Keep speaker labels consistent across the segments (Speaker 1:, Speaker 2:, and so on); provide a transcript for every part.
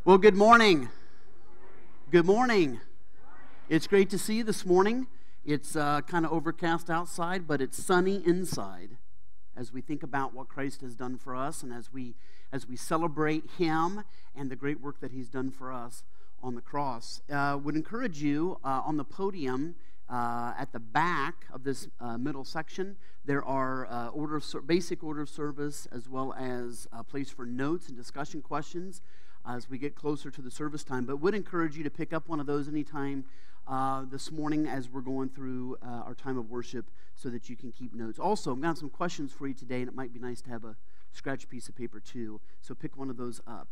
Speaker 1: Well, good morning. Good morning. It's great to see you this morning. It's kind of overcast outside, but it's sunny inside as we think about what Christ has done for us and as we celebrate Him and the great work that He's done for us on the cross. Would encourage you on the podium at the back of this middle section. There are basic order of service as well as a place for notes and discussion questions as we get closer to the service time. But would encourage you to pick up one of those anytime this morning as we're going through our time of worship so that you can keep notes. Also, I'm going to have some questions for you today, and it might be nice to have a scratch piece of paper too. So pick one of those up.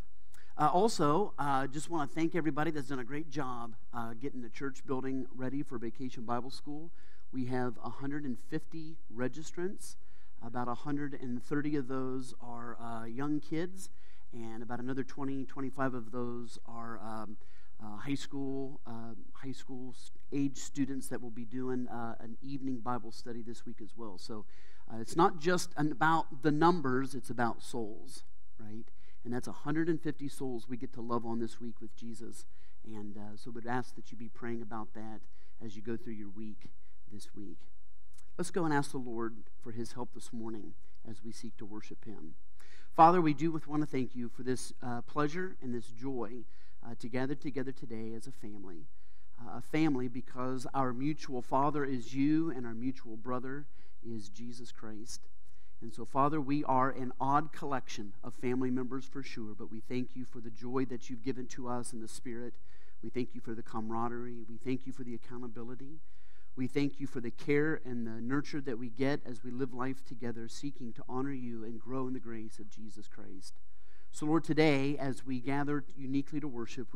Speaker 1: Just want to thank everybody that's done a great job getting the church building ready for Vacation Bible School. We have 150 registrants. About 130 of those are young kids, and about another 25 of those are high school age students that will be doing an evening Bible study this week as well. So it's not just about the numbers, it's about souls, right? And that's 150 souls we get to love on this week with Jesus. And so we'd ask that you be praying about that as you go through your week this week. Let's go and ask the Lord for His help this morning as we seek to worship Him. Father, we do want to thank you for this pleasure and this joy to gather together today as a family. A family because our mutual Father is you and our mutual brother is Jesus Christ. And so, Father, we are an odd collection of family members for sure, but we thank you for the joy that you've given to us in the Spirit. We thank you for the camaraderie. We thank you for the accountability. We thank you for the care and the nurture that we get as we live life together, seeking to honor you and grow in the grace of Jesus Christ. So, Lord, today, as we gather uniquely to worship,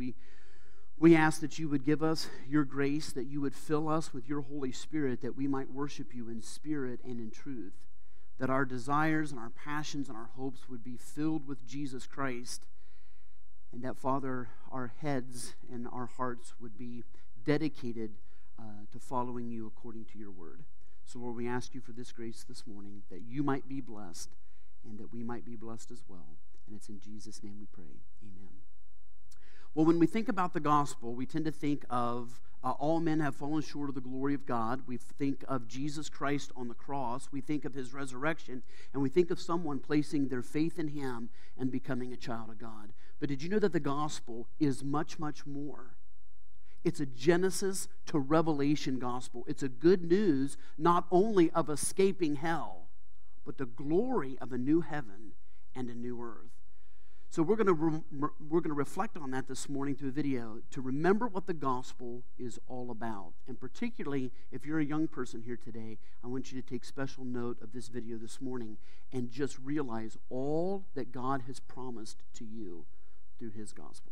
Speaker 1: we ask that you would give us your grace, that you would fill us with your Holy Spirit, that we might worship you in spirit and in truth, that our desires and our passions and our hopes would be filled with Jesus Christ, and that, Father, our heads and our hearts would be dedicated to following you according to your word. So, Lord, we ask you for this grace this morning, that you might be blessed and that we might be blessed as well. And it's in Jesus' name we pray. Amen. Well, when we think about the gospel, we tend to think of all men have fallen short of the glory of God. We think of Jesus Christ on the cross. We think of his resurrection. And we think of someone placing their faith in him and becoming a child of God. But did you know that the gospel is much, much more? It's a Genesis to Revelation gospel. It's a good news not only of escaping hell, but the glory of a new heaven and a new earth. So we're going to reflect on that this morning through a video to remember what the gospel is all about. And particularly, if you're a young person here today, I want you to take special note of this video this morning and just realize all that God has promised to you through his gospel.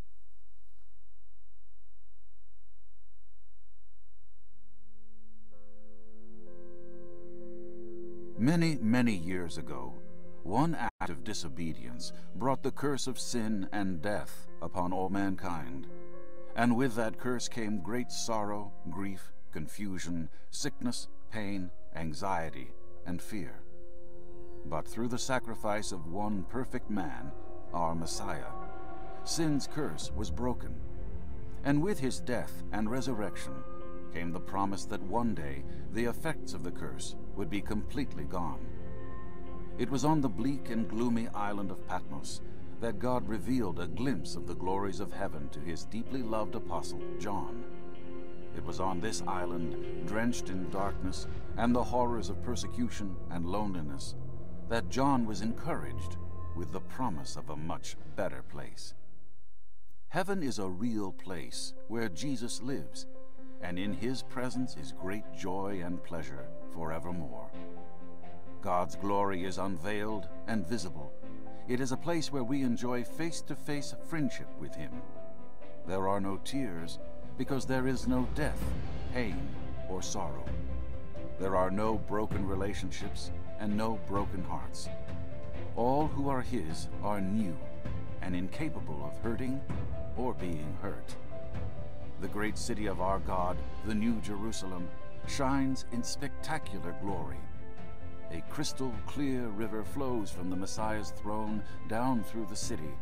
Speaker 2: Many, many years ago, one act of disobedience brought the curse of sin and death upon all mankind. And with that curse came great sorrow, grief, confusion, sickness, pain, anxiety, and fear. But through the sacrifice of one perfect man, our Messiah, sin's curse was broken. And with his death and resurrection came the promise that one day the effects of the curse would be completely gone. It was on the bleak and gloomy island of Patmos that God revealed a glimpse of the glories of heaven to his deeply loved apostle, John. It was on this island, drenched in darkness and the horrors of persecution and loneliness, that John was encouraged with the promise of a much better place. Heaven is a real place where Jesus lives, and in his presence is great joy and pleasure forevermore. God's glory is unveiled and visible. It is a place where we enjoy face-to-face friendship with him. There are no tears because there is no death, pain, or sorrow. There are no broken relationships and no broken hearts. All who are his are new and incapable of hurting or being hurt. The great city of our God, the New Jerusalem, shines in spectacular glory. A crystal clear river flows from the Messiah's throne down through the city,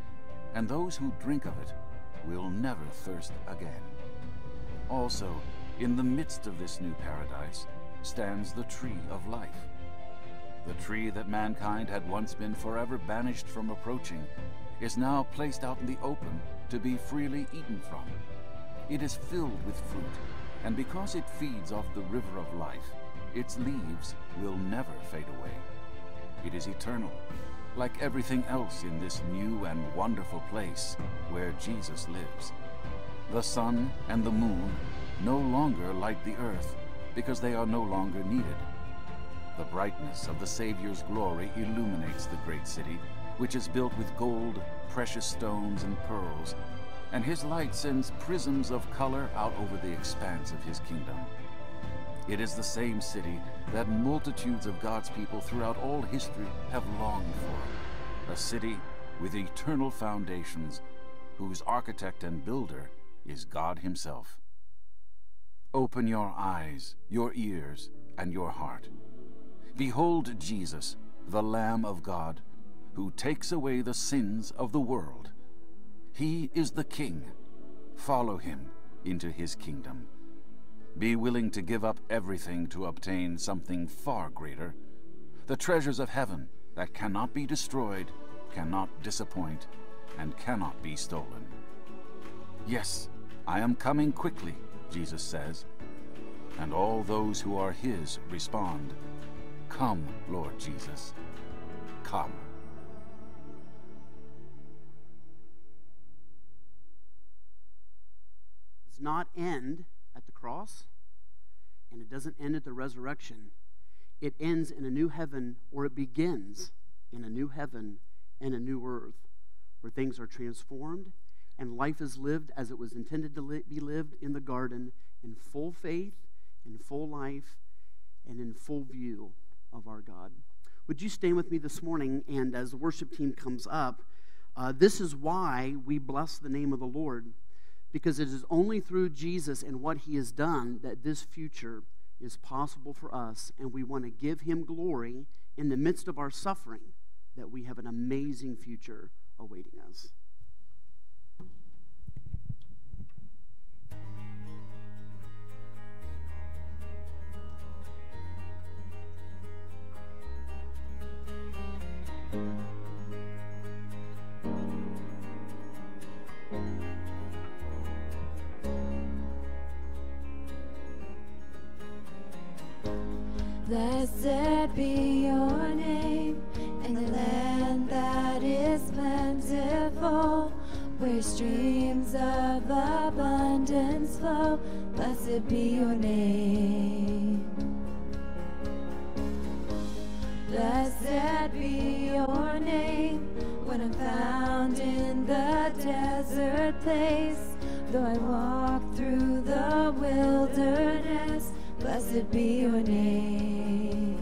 Speaker 2: and those who drink of it will never thirst again. Also, in the midst of this new paradise stands the tree of life. The tree that mankind had once been forever banished from approaching is now placed out in the open to be freely eaten from. It is filled with fruit, and because it feeds off the river of life, its leaves will never fade away. It is eternal, like everything else in this new and wonderful place where Jesus lives. The sun and the moon no longer light the earth because they are no longer needed. The brightness of the Savior's glory illuminates the great city, which is built with gold, precious stones, and pearls, and his light sends prisms of color out over the expanse of his kingdom. It is the same city that multitudes of God's people throughout all history have longed for, a city with eternal foundations, whose architect and builder is God himself. Open your eyes, your ears, and your heart. Behold Jesus, the Lamb of God, who takes away the sins of the world. He is the King. Follow him into his kingdom. Be willing to give up everything to obtain something far greater, the treasures of heaven that cannot be destroyed, cannot disappoint, and cannot be stolen. Yes, I am coming quickly, Jesus says, and all those who are his respond, "Come, Lord Jesus, come."
Speaker 1: It does not end at the cross, and it doesn't end at the resurrection. It ends in a new heaven, or it begins in a new heaven and a new earth, where things are transformed and life is lived as it was intended to be lived in the garden, in full faith, in full life, and in full view of our God. Would you stand with me this morning, and as the worship team comes up, this is why we bless the name of the Lord, because it is only through Jesus and what he has done that this future is possible for us, and we want to give him glory in the midst of our suffering, that we have an amazing future awaiting us.
Speaker 3: Blessed be your name in the land that is plentiful, where streams of abundance flow. Blessed be your name. Blessed be your name when I'm found in the desert place. Though I walk through the wilderness, blessed be your name.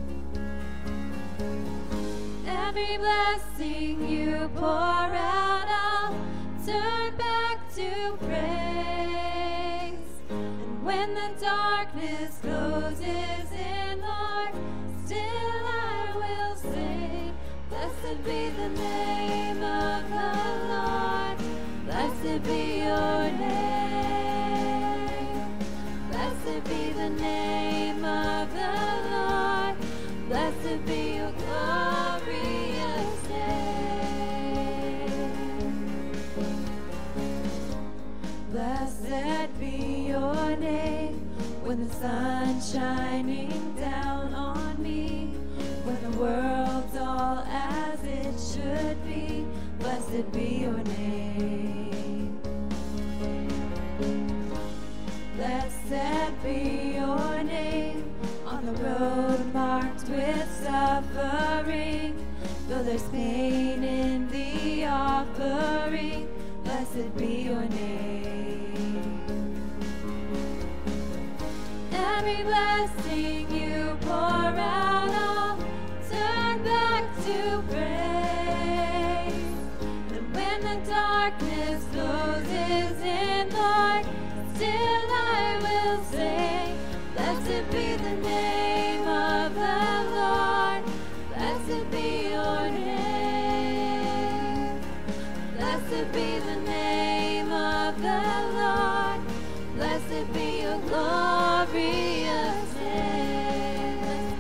Speaker 3: Every blessing you pour out, I'll turn back to praise. And when the darkness closes in, Lord, still I will sing. Blessed be the name of the Lord. Blessed be your name. Blessed be the name of the Lord. Blessed be your glorious name. Blessed be your name when the sun's shining down on me, when the world's all as it should be. Blessed be your name. Blessed be your name on the road marked with suffering. Though there's pain in the offering, blessed be your name. Every blessing you pour out, I'll turn back to praise. And when the darkness closes in, Lord, still I will sing. Blessed be the name of the Lord. Blessed be your name. Blessed Blessed be the name of the Lord. Blessed be your glorious name.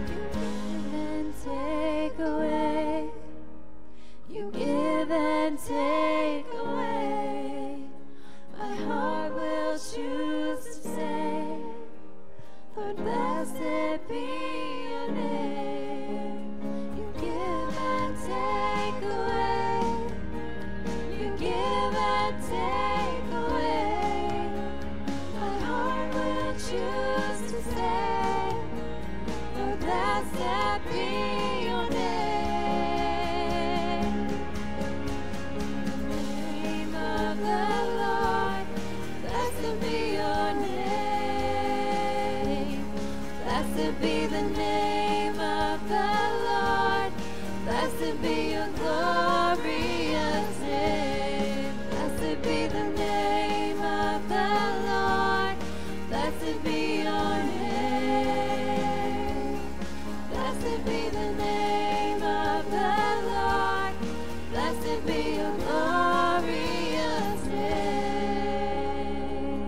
Speaker 3: You give and take away. My heart will choose to say, Lord, blessed be your name. You give and take away. You give and take away. My heart will choose to say, Lord, blessed be your name. Name of the Lord, blessed be your name. Blessed be the name of the Lord. Blessed be your glorious name. Blessed be the name of the Lord. Blessed be your name. Blessed be the name of the Lord. Blessed be your glorious name.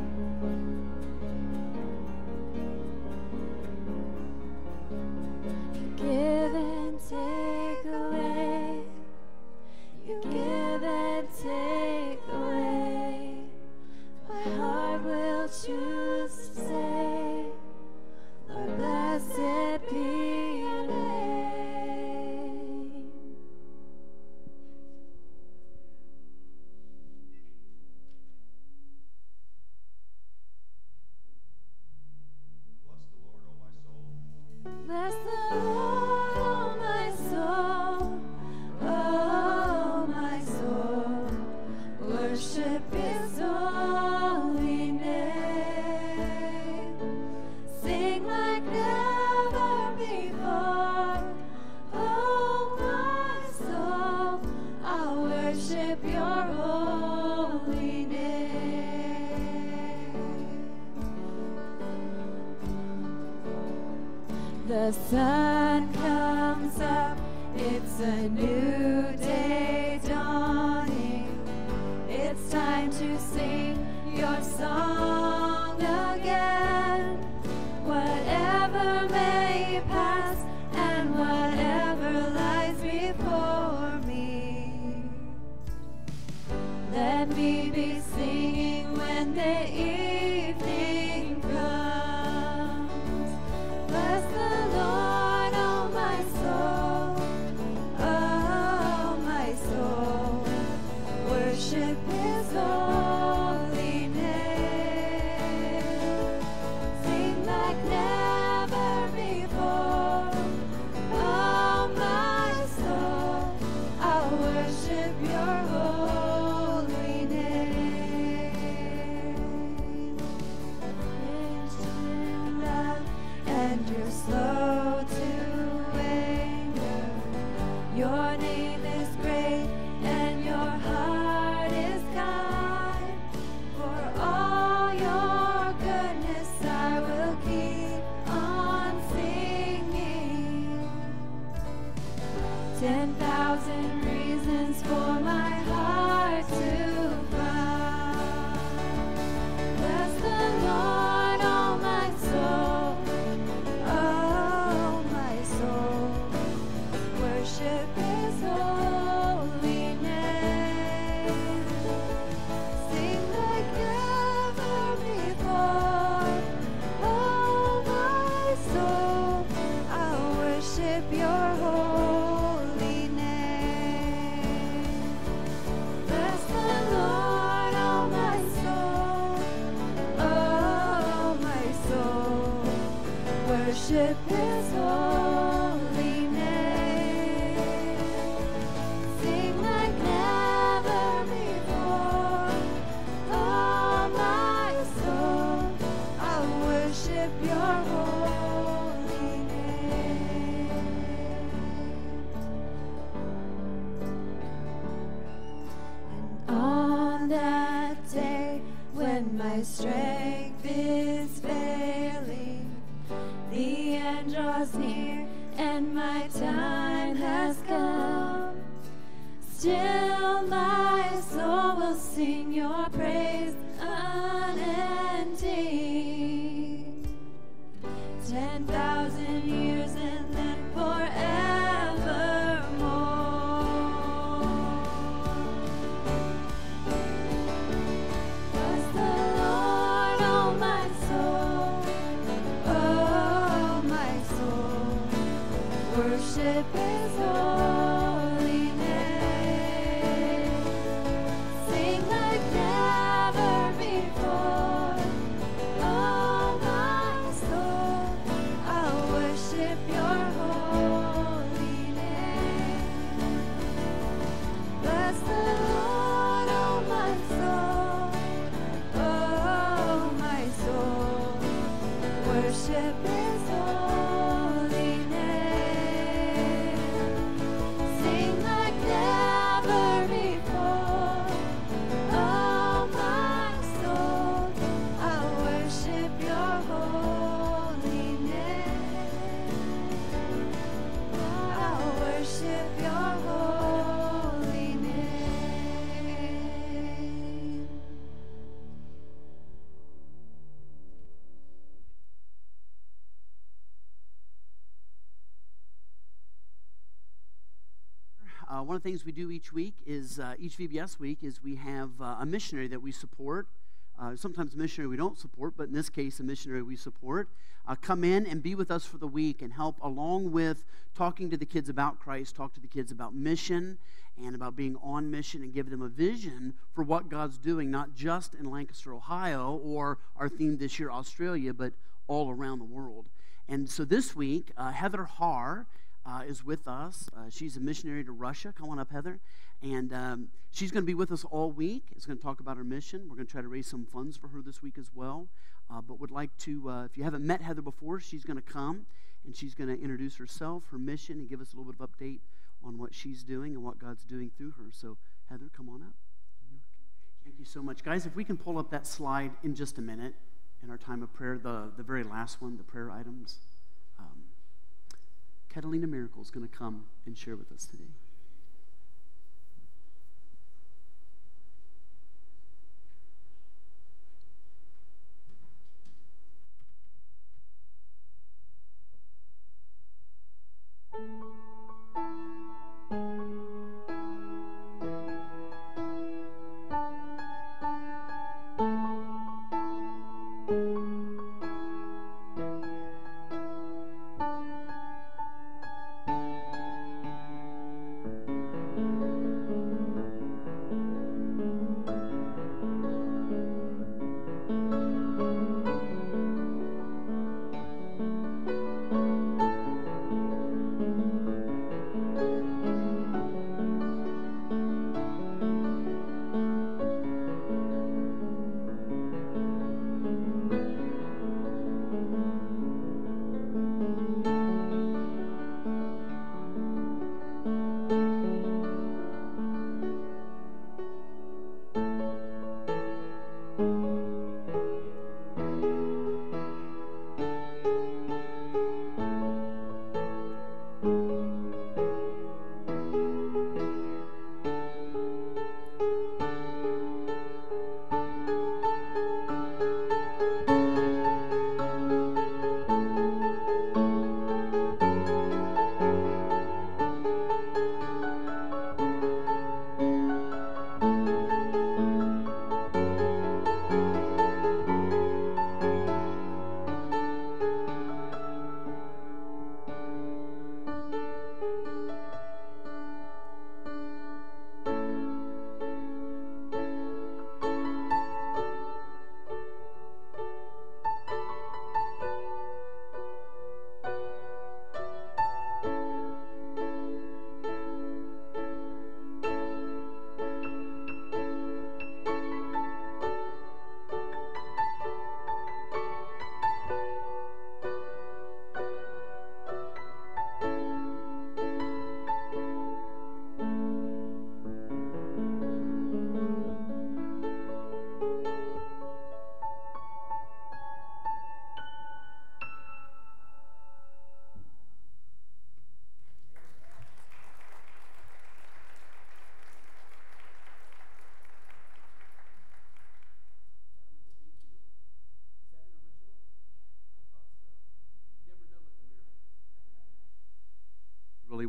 Speaker 3: You give and take away. You give and take away. My heart will choose to say, Lord, blessed be your name.
Speaker 4: Bless the Lord, O my soul.
Speaker 3: Bless the Lord, oh my soul. Worship his holy name. Sing like never before. Oh my soul, I'll worship your holy name. The sun comes up, it's a new day dawning. It's time to sing your song again. Whatever may pass and whatever lies before me, let me be singing when the evening comes. Bless the Lord, oh my soul, oh my soul. Worship his holy name. Sing like never before. Oh my soul, I'll worship your holy name. Rich in love and you're slow to anger. Your name is great and your heart is kind. For all your goodness I will keep on singing. 10,000 reasons for my heart to find. Bless the Lord, oh my soul, oh my soul. Worship his holy name. Sing like never before. Oh my soul, I'll worship your holy name. Bless the Lord, oh my soul, oh my soul. Worship his holy name. Sing like never before. Oh my soul, I'll worship your holy name. And on that day when my strength is failing, the end draws near and my time has come. Still my sing your praise unending. 10,000 years and then forevermore. Bless the Lord, oh my soul, oh my soul. Worship His holy name. Sing like never before. Oh my soul, I'll worship your holy name. Bless the Lord, oh my soul, oh my soul. Worship His holy name. Sing like never before. Oh my soul, I'll worship your holy name. I'll worship your holy name.
Speaker 1: One of the things we do each week is, each VBS week, is we have a missionary that we support. Sometimes a missionary we don't support, but in this case, a missionary we support. Come in and be with us for the week and help, along with talking to the kids about Christ, talk to the kids about mission and about being on mission, and give them a vision for what God's doing, not just in Lancaster, Ohio, or our theme this year, Australia, but all around the world. And so this week, Heather Haar is with us. She's a missionary to Russia. Come on up, Heather. And she's going to be with us all week. She's going to talk about her mission. We're going to try to raise some funds for her this week as well. But would like to, if you haven't met Heather before, she's going to come and she's going to introduce herself, her mission, and give us a little bit of update on what she's doing and what God's doing through her. So, Heather, come on up. Thank you so much. Guys, if we can pull up that slide in just a minute in our time of prayer, the very last one, the prayer items. Catalina Miracle is going to come and share with us today.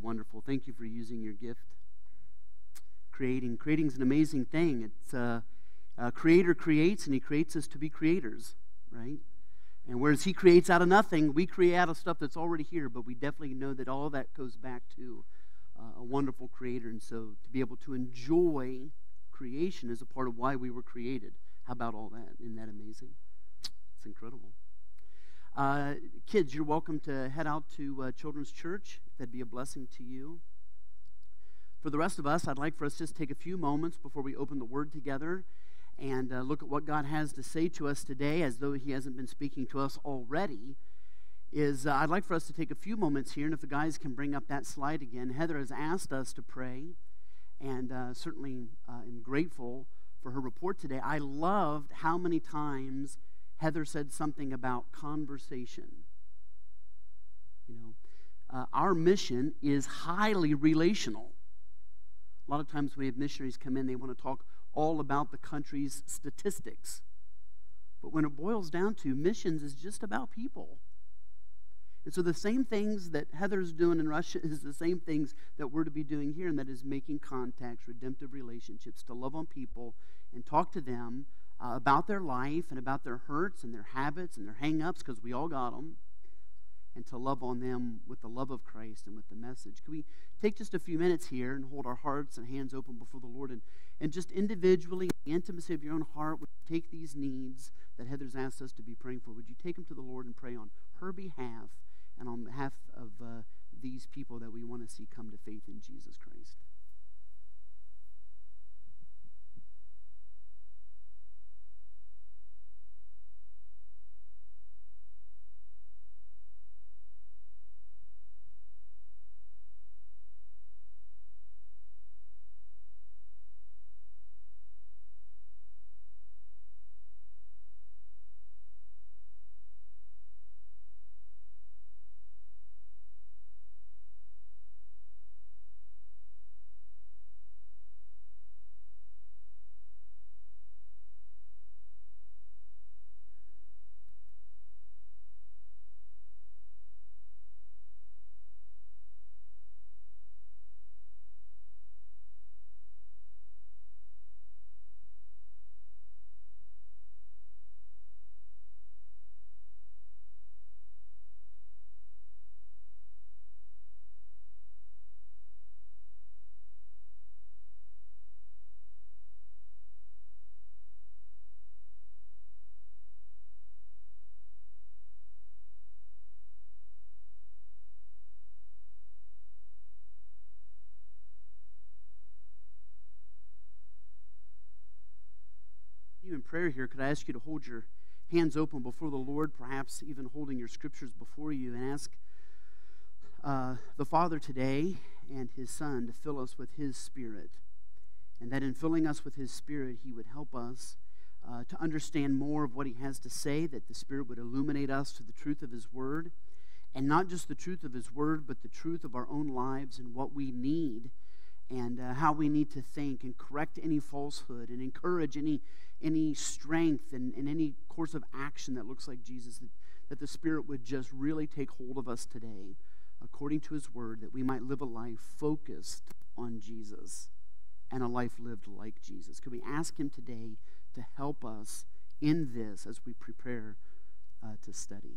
Speaker 1: wonderful. Thank you for using your gift. Creating's an amazing thing. It's Creator creates, and He creates us to be creators, right? And whereas He creates out of nothing, we create out of stuff that's already here, but we definitely know that all that goes back to a wonderful Creator. And so to be able to enjoy creation is a part of why we were created. How about all that? Isn't that amazing? It's incredible. Kids, you're welcome to head out to Children's Church. That'd be a blessing to you. For the rest of us, I'd like for us to just take a few moments before we open the Word together and look at what God has to say to us today, as though He hasn't been speaking to us already. I'd like for us to take a few moments here, and if the guys can bring up that slide again. Heather has asked us to pray, and certainly am grateful for her report today. I loved how many times Heather said something about conversation. You know, our mission is highly relational. A lot of times we have missionaries come in, they want to talk all about the country's statistics. But when it boils down to missions is just about people. And so the same things that Heather's doing in Russia is the same things that we're to be doing here, and that is making contacts, redemptive relationships, to love on people and talk to them about their life and about their hurts and their habits and their hang-ups, because we all got them, and to love on them with the love of Christ and with the message. Can we take just a few minutes here and hold our hearts and hands open before the Lord, and just individually, in the intimacy of your own heart, would you take these needs that Heather's asked us to be praying for? Would you take them to the Lord and pray on her behalf and on behalf of these people that we want to see come to faith in Jesus Christ? In prayer here, could I ask you to hold your hands open before the Lord, perhaps even holding your scriptures before you, and ask the Father today and His Son to fill us with His Spirit, and that in filling us with His Spirit, He would help us to understand more of what He has to say, that the Spirit would illuminate us to the truth of His Word, and not just the truth of His Word, but the truth of our own lives and what we need, and how we need to think and correct any falsehood and encourage any strength and any course of action that looks like Jesus, that the Spirit would just really take hold of us today according to His Word, that we might live a life focused on Jesus and a life lived like Jesus. Could we ask Him today to help us in this as we prepare to study?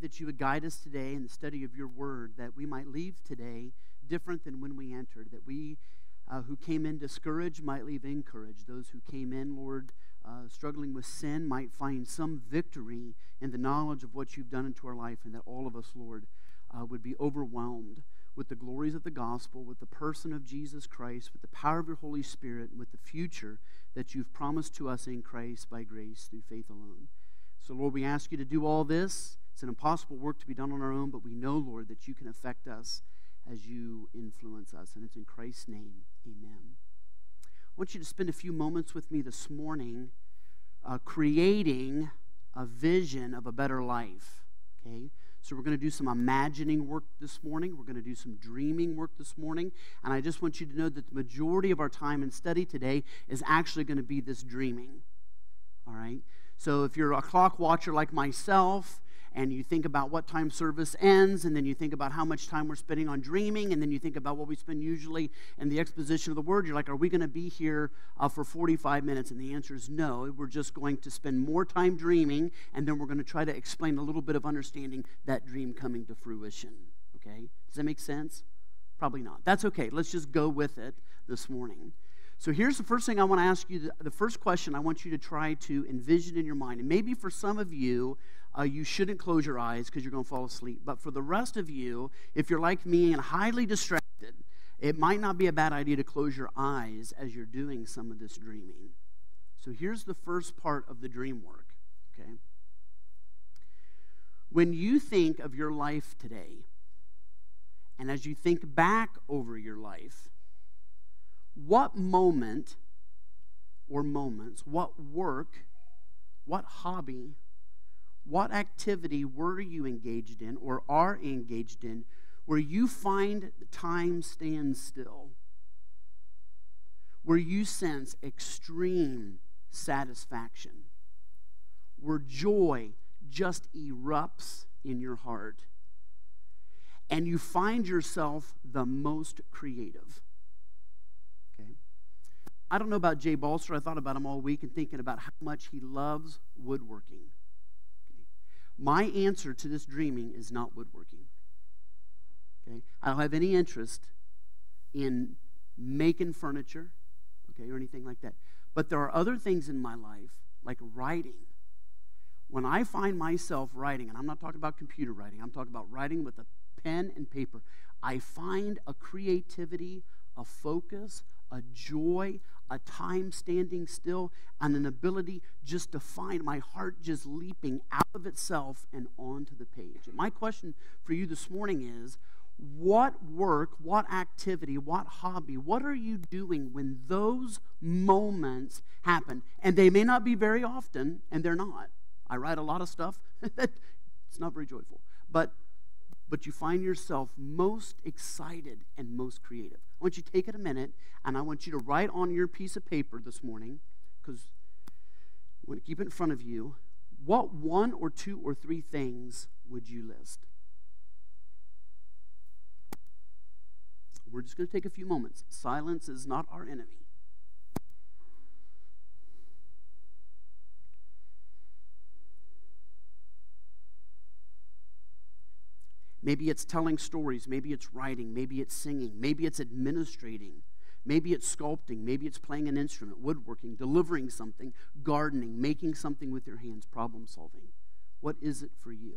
Speaker 1: that you would guide us today in the study of your word, that we might leave today different than when we entered, that we who came in discouraged might leave encouraged. Those who came in, Lord, struggling with sin might find some victory in the knowledge of what you've done into our life, and that all of us, Lord, would be overwhelmed with the glories of the gospel, with the person of Jesus Christ, with the power of your Holy Spirit, and with the future that you've promised to us in Christ by grace through faith alone. So, Lord, we ask you to do all this. It's an impossible work to be done on our own, but we know, Lord, that you can affect us as you influence us. And it's in Christ's name, amen. I want you to spend a few moments with me this morning creating a vision of a better life, okay? So we're going to do some imagining work this morning. We're going to do some dreaming work this morning. And I just want you to know that the majority of our time in study today is actually going to be this dreaming, all right? So if you're a clock watcher like myself, and you think about what time service ends, and then you think about how much time we're spending on dreaming, and then you think about what we spend usually in the exposition of the Word, you're like, are we going to be here for 45 minutes? And the answer is no. We're just going to spend more time dreaming, and then we're going to try to explain a little bit of understanding that dream coming to fruition. Okay? Does that make sense? Probably not. That's okay. Let's just go with it this morning. So here's the first thing I want to ask you. The first question I want you to try to envision in your mind. And maybe for some of you, you shouldn't close your eyes because you're going to fall asleep. But for the rest of you, if you're like me and highly distracted, it might not be a bad idea to close your eyes as you're doing some of this dreaming. So here's the first part of the dream work, okay? When you think of your life today, and as you think back over your life, what moment or moments, what work, what hobby, what activity were you engaged in or are engaged in where you find time stand still, where you sense extreme satisfaction, where joy just erupts in your heart, and you find yourself the most creative? Okay. I don't know about Jay Balser. I thought about him all week and thinking about how much he loves woodworking. My answer to this dreaming is not woodworking. Okay? I don't have any interest in making furniture, okay, or anything like that. But there are other things in my life, like writing. When I find myself writing, and I'm not talking about computer writing, I'm talking about writing with a pen and paper, I find a creativity, a focus, a joy, a time standing still, and an ability just to find my heart just leaping out of itself and onto the page. And my question for you this morning is, what work, what activity, what hobby, what are you doing when those moments happen? And they may not be very often, and they're not. I write a lot of stuff. It's not very joyful. But you find yourself most excited and most creative. I want you to take it a minute, and I want you to write on your piece of paper this morning, because you want to keep it in front of you, what one or two or three things would you list? We're just going to take a few moments. Silence is not our enemy. Maybe it's telling stories. Maybe it's writing. Maybe it's singing. Maybe it's administrating. Maybe it's sculpting. Maybe it's playing an instrument, woodworking, delivering something, gardening, making something with your hands, problem solving. What is it for you?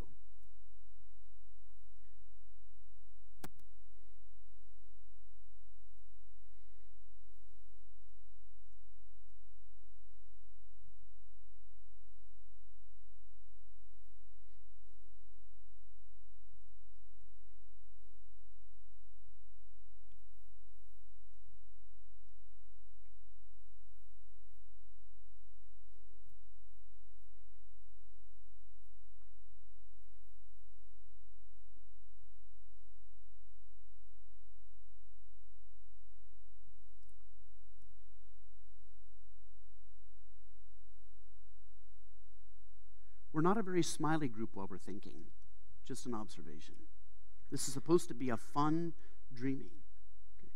Speaker 1: We're not a very smiley group while we're thinking. Just an observation. This is supposed to be a fun dreaming. Okay.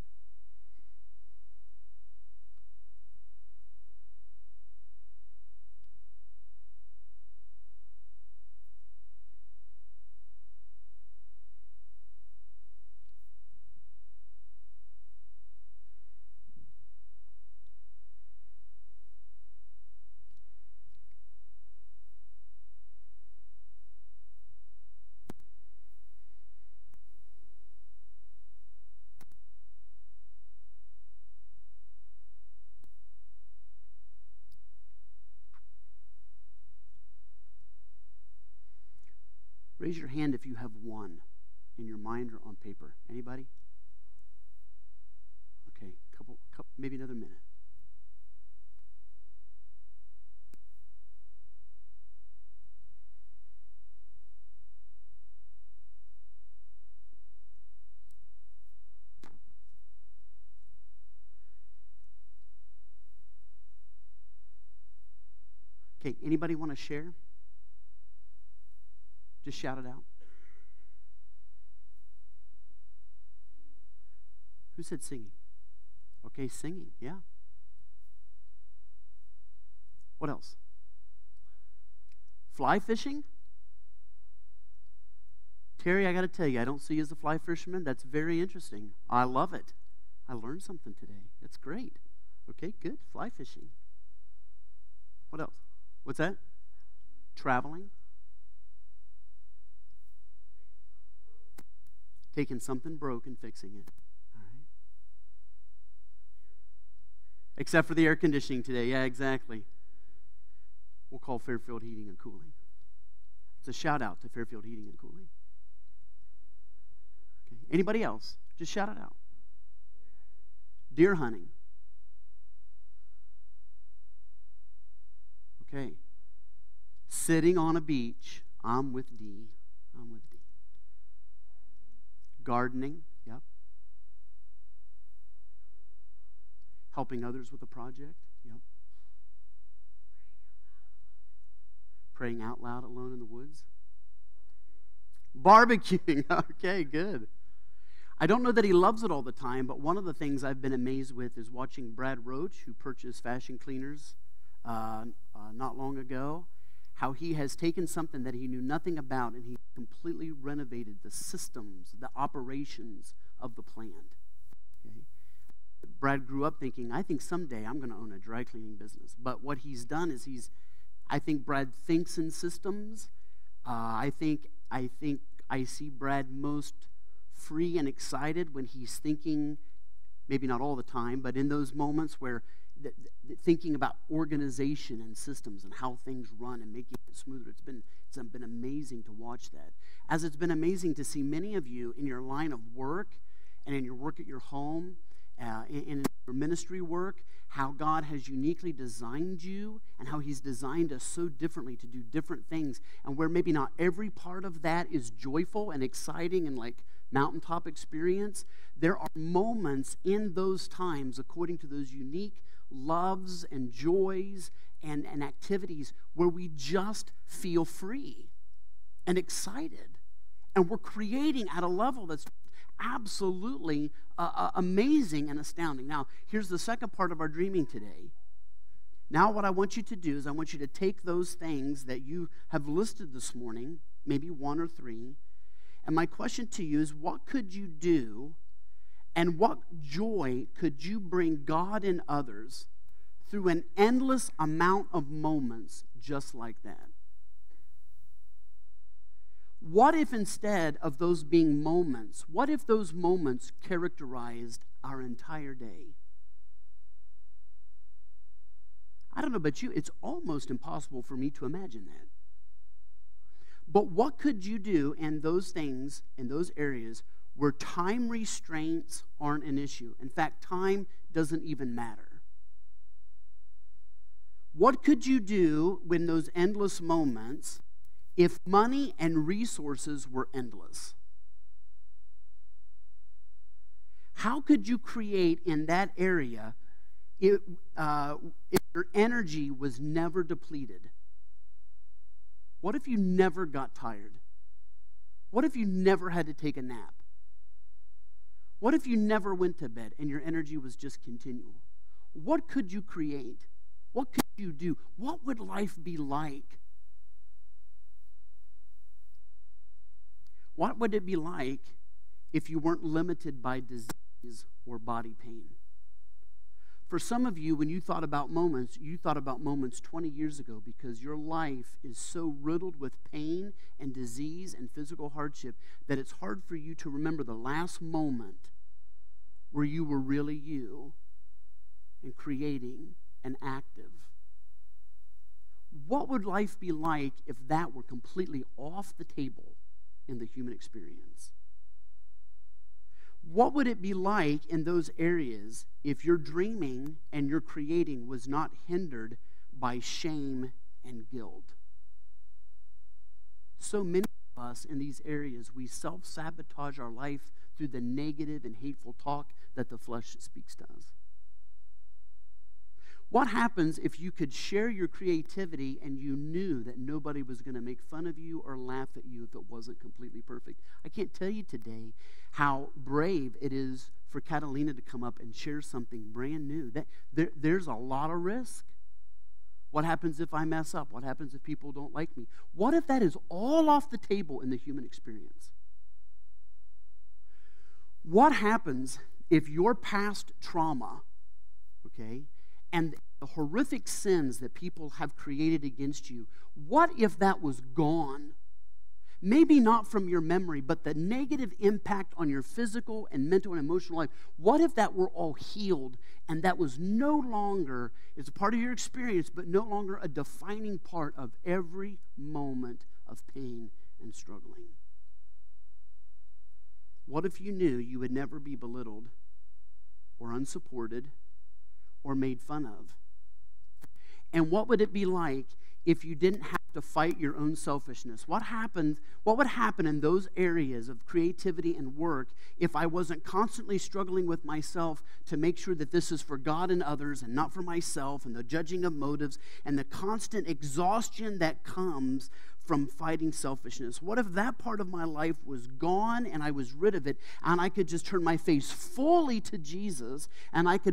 Speaker 1: Raise your hand if you have one in your mind or on paper. Anybody? Okay, couple, maybe another minute. Okay, anybody want to share? Just shout it out. Who said singing? Okay, singing, yeah. What else? Fly fishing? Terry, I got to tell you, I don't see you as a fly fisherman. That's very interesting. I love it. I learned something today. That's great. Okay, good. Fly fishing. What else? What's that? Traveling. Taking something broke and fixing it. All right. Except for the air conditioning today. Yeah, exactly. We'll call Fairfield Heating and Cooling. It's a shout out to Fairfield Heating and Cooling. Okay. Anybody else? Just shout it out. Deer hunting. Okay. Sitting on a beach. I'm with D. I'm with D. Gardening. Yep. Helping others with a project. Yep. Praying out loud alone in the woods. Barbecuing. Okay, good. I don't know that he loves it all the time, but one of the things I've been amazed with is watching Brad Roach, who purchased Fashion Cleaners not long ago, how he has taken something that he knew nothing about and he completely renovated the systems, the operations of the plant. Okay? Brad grew up thinking, I think someday I'm going to own a dry cleaning business. But what he's done is I think Brad thinks in systems. I think I see Brad most free and excited when he's thinking, maybe not all the time, but in those moments where thinking about organization and systems and how things run and making it smoother. It's been amazing to watch that. As it's been amazing to see many of you in your line of work and in your work at your home, in your ministry work, how God has uniquely designed you and how he's designed us so differently to do different things, and where maybe not every part of that is joyful and exciting and like mountaintop experience. There are moments in those times, according to those unique loves and joys and activities, where we just feel free and excited. And we're creating at a level that's absolutely amazing and astounding. Now, here's the second part of our dreaming today. Now what I want you to do is I want you to take those things that you have listed this morning, maybe one or three, and my question to you is, what could you do and what joy could you bring God and others through an endless amount of moments just like that? What if instead of those being moments, what if those moments characterized our entire day? I don't know about you, it's almost impossible for me to imagine that. But what could you do in those things, in those areas, where time restraints aren't an issue? In fact, time doesn't even matter. What could you do in those endless moments if money and resources were endless? How could you create in that area if your energy was never depleted? What if you never got tired? What if you never had to take a nap? What if you never went to bed and your energy was just continual? What could you create? What could you do? What would life be like? What would it be like if you weren't limited by disease or body pain? For some of you, when you thought about moments, you thought about moments 20 years ago because your life is so riddled with pain and disease and physical hardship that it's hard for you to remember the last moment where you were really you and creating and active. What would life be like if that were completely off the table in the human experience. What would it be like in those areas if your dreaming and your creating was not hindered by shame and guilt? So many of us in these areas, we self-sabotage our life through the negative and hateful talk that the flesh speaks to us. What happens if you could share your creativity and you knew that nobody was going to make fun of you or laugh at you if it wasn't completely perfect? I can't tell you today how brave it is for Catalina to come up and share something brand new. There's a lot of risk. What happens if I mess up? What happens if people don't like me? What if that is all off the table in the human experience? What happens if your past trauma, okay, and the horrific sins that people have created against you, what if that was gone? Maybe not from your memory, but the negative impact on your physical and mental and emotional life, what if that were all healed and that was no longer, it's a part of your experience, but no longer a defining part of every moment of pain and struggling? What if you knew you would never be belittled or unsupported or made fun of? And what would it be like if you didn't have to fight your own selfishness? What would happen in those areas of creativity and work if I wasn't constantly struggling with myself to make sure that this is for God and others and not for myself, and the judging of motives and the constant exhaustion that comes from fighting selfishness? What if that part of my life was gone and I was rid of it, and I could just turn my face fully to Jesus, and I could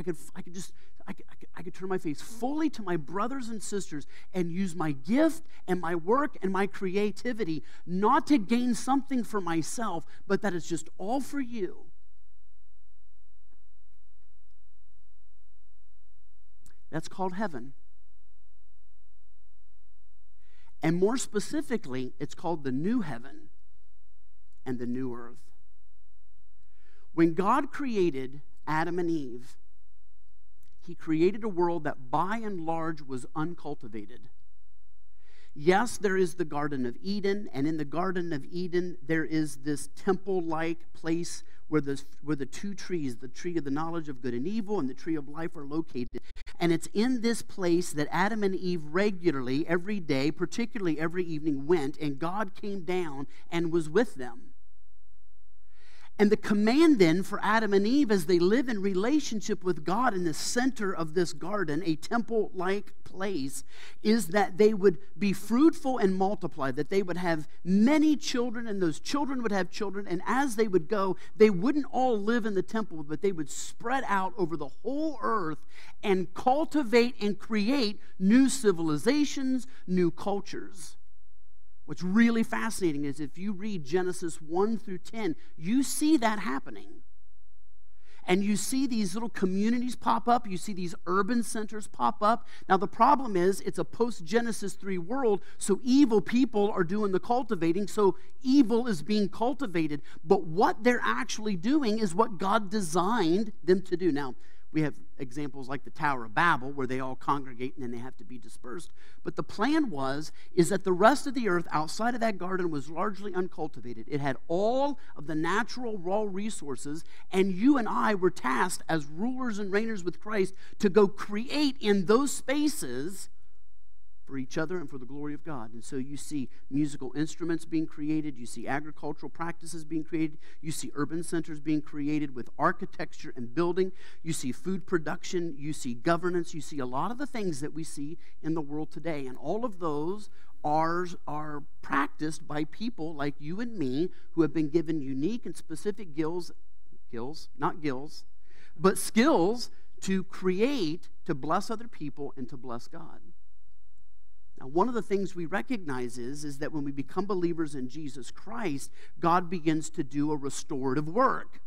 Speaker 1: turn my face fully to my brothers and sisters and use my gift and my work and my creativity not to gain something for myself, but that it's just all for you? That's called heaven. And more specifically, it's called the new heaven and the new earth. When God created Adam and Eve, He created a world that by and large was uncultivated. Yes, there is the Garden of Eden, and in the Garden of Eden, there is this temple-like place where the two trees, the tree of the knowledge of good and evil and the tree of life, are located. And it's in this place that Adam and Eve regularly, every day, particularly every evening, went, and God came down and was with them. And the command then for Adam and Eve, as they live in relationship with God in the center of this garden, a temple-like place, is that they would be fruitful and multiply, that they would have many children, and those children would have children, and as they would go, they wouldn't all live in the temple, but they would spread out over the whole earth and cultivate and create new civilizations, new cultures. What's really fascinating is if you read Genesis 1 through 10, you see that happening. And you see these little communities pop up. You see these urban centers pop up. Now, the problem is it's a post-Genesis 3 world, so evil people are doing the cultivating, so evil is being cultivated. But what they're actually doing is what God designed them to do. Now, we have examples like the Tower of Babel, where they all congregate and then they have to be dispersed. But the plan is that the rest of the earth outside of that garden was largely uncultivated. It had all of the natural raw resources, and you and I were tasked as rulers and reigners with Christ to go create in those spaces for each other and for the glory of God. And so you see musical instruments being created, you see agricultural practices being created, you see urban centers being created with architecture and building, you see food production, you see governance, you see a lot of the things that we see in the world today. And all of those are practiced by people like you and me who have been given unique and specific skills to create, to bless other people, and to bless God. Now, one of the things we recognize is that when we become believers in Jesus Christ, God begins to do a restorative work.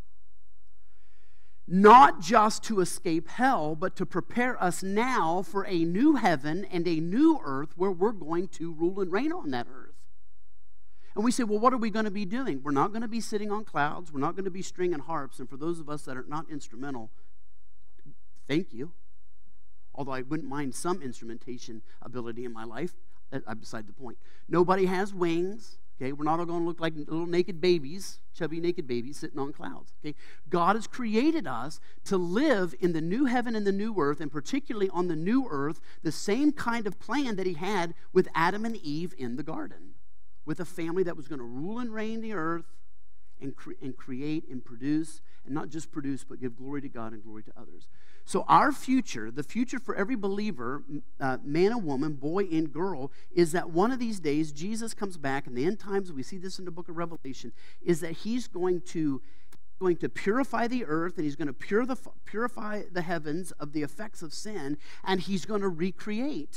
Speaker 1: Not just to escape hell, but to prepare us now for a new heaven and a new earth where we're going to rule and reign on that earth. And we say, well, what are we going to be doing? We're not going to be sitting on clouds. We're not going to be stringing harps. And for those of us that are not instrumental, thank you. Although I wouldn't mind some instrumentation ability in my life, beside the point. Nobody has wings. Okay, we're not all going to look like little naked babies, chubby naked babies sitting on clouds. Okay, God has created us to live in the new heaven and the new earth, and particularly on the new earth, the same kind of plan that he had with Adam and Eve in the garden, with a family that was going to rule and reign the earth and create and produce, and not just produce, but give glory to God and glory to others. So our future, the future for every believer, man and woman, boy and girl, is that one of these days Jesus comes back, and the end times, we see this in the book of Revelation, is that he's going to purify the earth, and he's going to purify the heavens of the effects of sin, and he's going to recreate.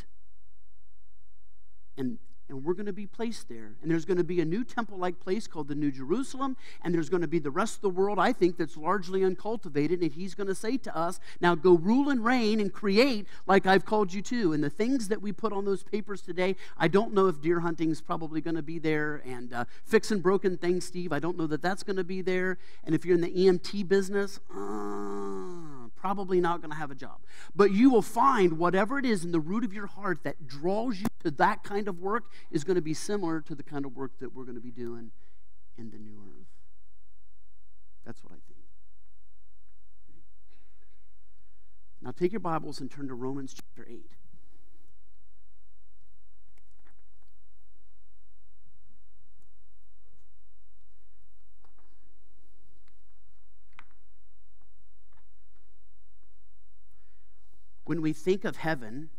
Speaker 1: And we're going to be placed there. And there's going to be a new temple-like place called the New Jerusalem, and there's going to be the rest of the world, I think, that's largely uncultivated, and he's going to say to us, now go rule and reign and create like I've called you to. And the things that we put on those papers today, I don't know if deer hunting is probably going to be there, and fixing broken things, Steve, I don't know that that's going to be there. And if you're in the EMT business, probably not going to have a job. But you will find whatever it is in the root of your heart that draws you to that kind of work is going to be similar to the kind of work that we're going to be doing in the new earth. That's what I think. Okay. Now take your Bibles and turn to Romans chapter 8. When we think of heaven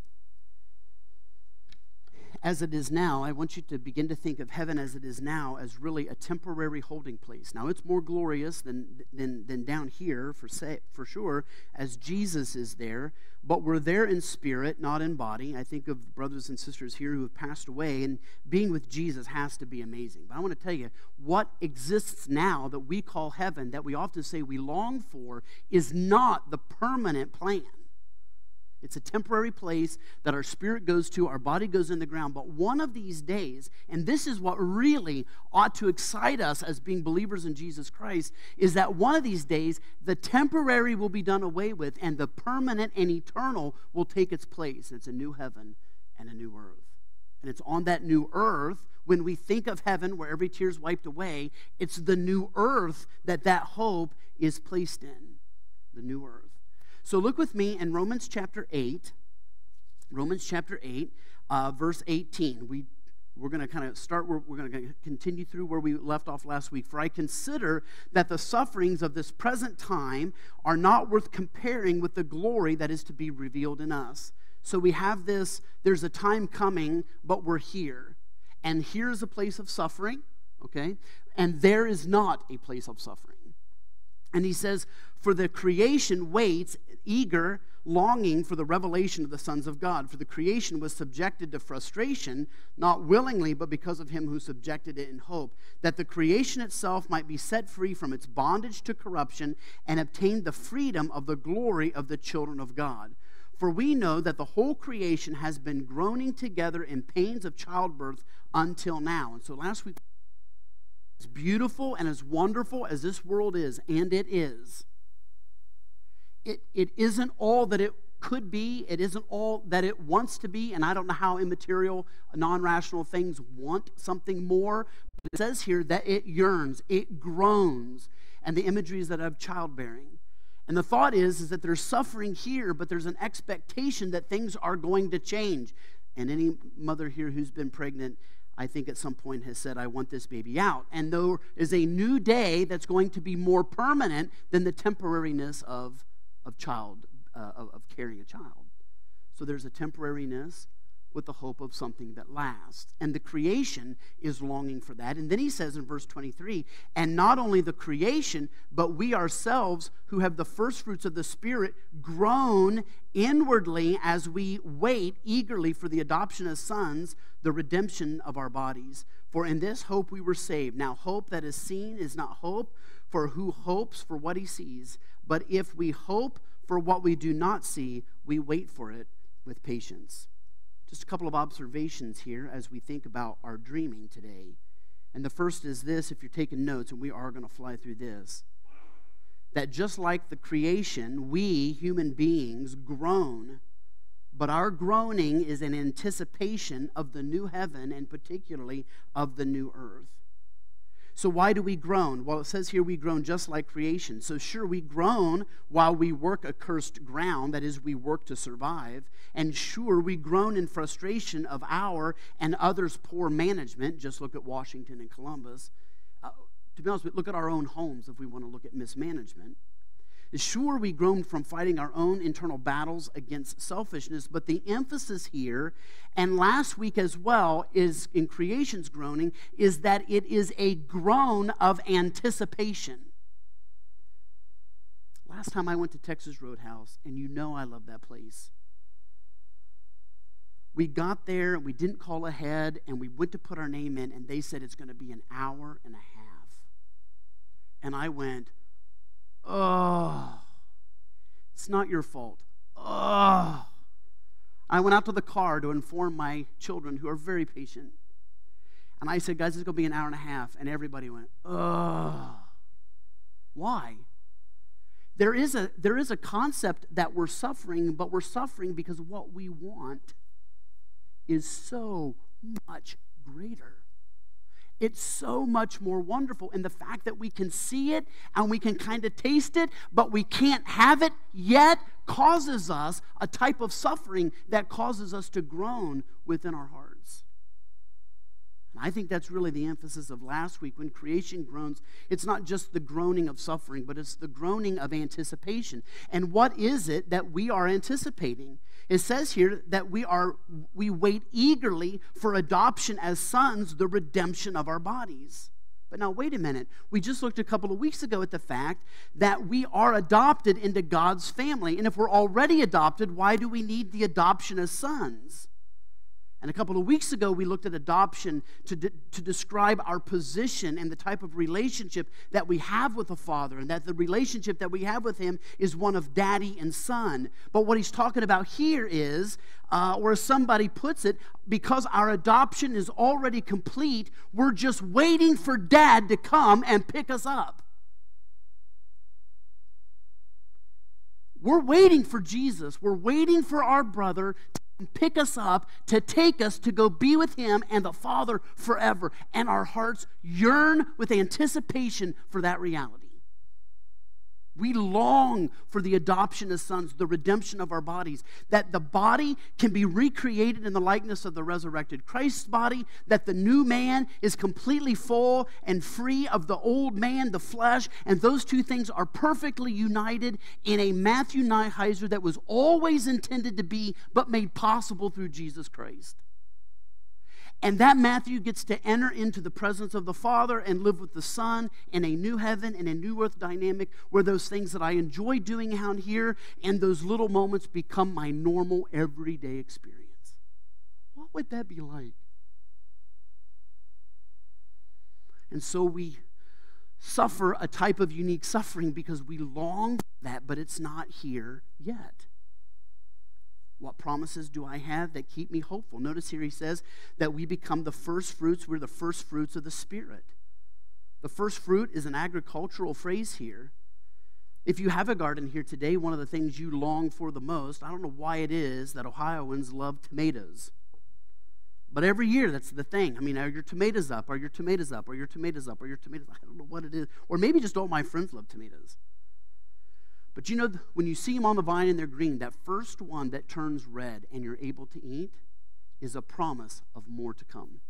Speaker 1: as it is now, I want you to begin to think of heaven as it is now as really a temporary holding place. Now, it's more glorious than down here, for sure, as Jesus is there, but we're there in spirit, not in body. I think of brothers and sisters here who have passed away, and being with Jesus has to be amazing. But I want to tell you, what exists now that we call heaven, that we often say we long for, is not the permanent plan. It's a temporary place that our spirit goes to, our body goes in the ground. But one of these days, and this is what really ought to excite us as being believers in Jesus Christ, is that one of these days, the temporary will be done away with, and the permanent and eternal will take its place. It's a new heaven and a new earth. And it's on that new earth, when we think of heaven where every tear is wiped away, it's the new earth that hope is placed in, the new earth. So look with me in Romans chapter 8, verse 18. We're going to kind of start, we're going to continue through where we left off last week. For I consider that the sufferings of this present time are not worth comparing with the glory that is to be revealed in us. So we have this, there's a time coming, but we're here. And here's a place of suffering, okay? And there is not a place of suffering. And he says, for the creation waits, eager, longing for the revelation of the sons of God. For the creation was subjected to frustration, not willingly, but because of him who subjected it in hope, that the creation itself might be set free from its bondage to corruption and obtain the freedom of the glory of the children of God. For we know that the whole creation has been groaning together in pains of childbirth until now. And so last week, as beautiful and as wonderful as this world is, and it is, it isn't all that it could be. It isn't all that it wants to be, and I don't know how immaterial, non-rational things want something more. But it says here that it yearns, it groans, and the imagery is that of childbearing. And the thought is that there's suffering here, but there's an expectation that things are going to change. And any mother here who's been pregnant, I think at some point has said, I want this baby out. And there is a new day that's going to be more permanent than the temporariness of carrying a child. So there's a temporariness with the hope of something that lasts. And the creation is longing for that. And then he says in verse 23, and not only the creation, but we ourselves who have the first fruits of the Spirit groan inwardly as we wait eagerly for the adoption as sons, the redemption of our bodies. For in this hope we were saved. Now hope that is seen is not hope, for who hopes for what he sees? But if we hope for what we do not see, we wait for it with patience. Just a couple of observations here as we think about our dreaming today. And the first is this, if you're taking notes, and we are going to fly through this, that just like the creation, we, human beings, groan But our groaning is an anticipation of the new heaven and particularly of the new earth. So why do we groan? Well, it says here we groan just like creation. So sure, we groan while we work accursed ground, that is, we work to survive. And sure, we groan in frustration of our and others' poor management. Just look at Washington and Columbus. To be honest with you, look at our own homes if we want to look at mismanagement. Sure, we groan from fighting our own internal battles against selfishness, but the emphasis here, and last week as well, is in creation's groaning, is that it is a groan of anticipation. Last time I went to Texas Roadhouse, and you know I love that place. We got there, and we didn't call ahead, and we went to put our name in, and they said it's going to be an hour and a half. And I went, oh, it's not your fault. Oh. I went out to the car to inform my children, who are very patient. And I said, guys, it's going to be an hour and a half. And everybody went, oh. Why? There is a concept that we're suffering, but we're suffering because what we want is so much greater. It's so much more wonderful. And the fact that we can see it and we can kind of taste it, but we can't have it yet, causes us a type of suffering that causes us to groan within our hearts. And I think that's really the emphasis of last week. When creation groans, it's not just the groaning of suffering, but it's the groaning of anticipation. And what is it that we are anticipating? It says here that we wait eagerly for adoption as sons, the redemption of our bodies. But now, wait a minute. We just looked a couple of weeks ago at the fact that we are adopted into God's family. And if we're already adopted, why do we need the adoption as sons? And a couple of weeks ago, we looked at adoption to describe our position and the type of relationship that we have with the Father, and that the relationship that we have with Him is one of daddy and son. But what he's talking about here is, or as somebody puts it, because our adoption is already complete, we're just waiting for Dad to come and pick us up. We're waiting for Jesus. We're waiting for our brother to pick us up, to take us to go be with Him and the Father forever. And our hearts yearn with anticipation for that reality. We long for the adoption as sons, the redemption of our bodies, that the body can be recreated in the likeness of the resurrected Christ's body, that the new man is completely full and free of the old man, the flesh, and those two things are perfectly united in a Matthew Neuheiser that was always intended to be, but made possible through Jesus Christ. And that Matthew gets to enter into the presence of the Father and live with the Son in a new heaven and a new earth dynamic where those things that I enjoy doing out here and those little moments become my normal everyday experience. What would that be like? And so we suffer a type of unique suffering because we long for that, but it's not here yet. What promises do I have that keep me hopeful? Notice here he says that we become the first fruits. We're the first fruits of the Spirit. The first fruit is an agricultural phrase here. If you have a garden here today, one of the things you long for the most, I don't know why it is that Ohioans love tomatoes. But every year, that's the thing. I mean, are your tomatoes up? Are your tomatoes up? Are your tomatoes up? Are your tomatoes up? I don't know what it is. Or maybe just all my friends love tomatoes. But you know, when you see them on the vine and they're green, that first one that turns red and you're able to eat is a promise of more to come.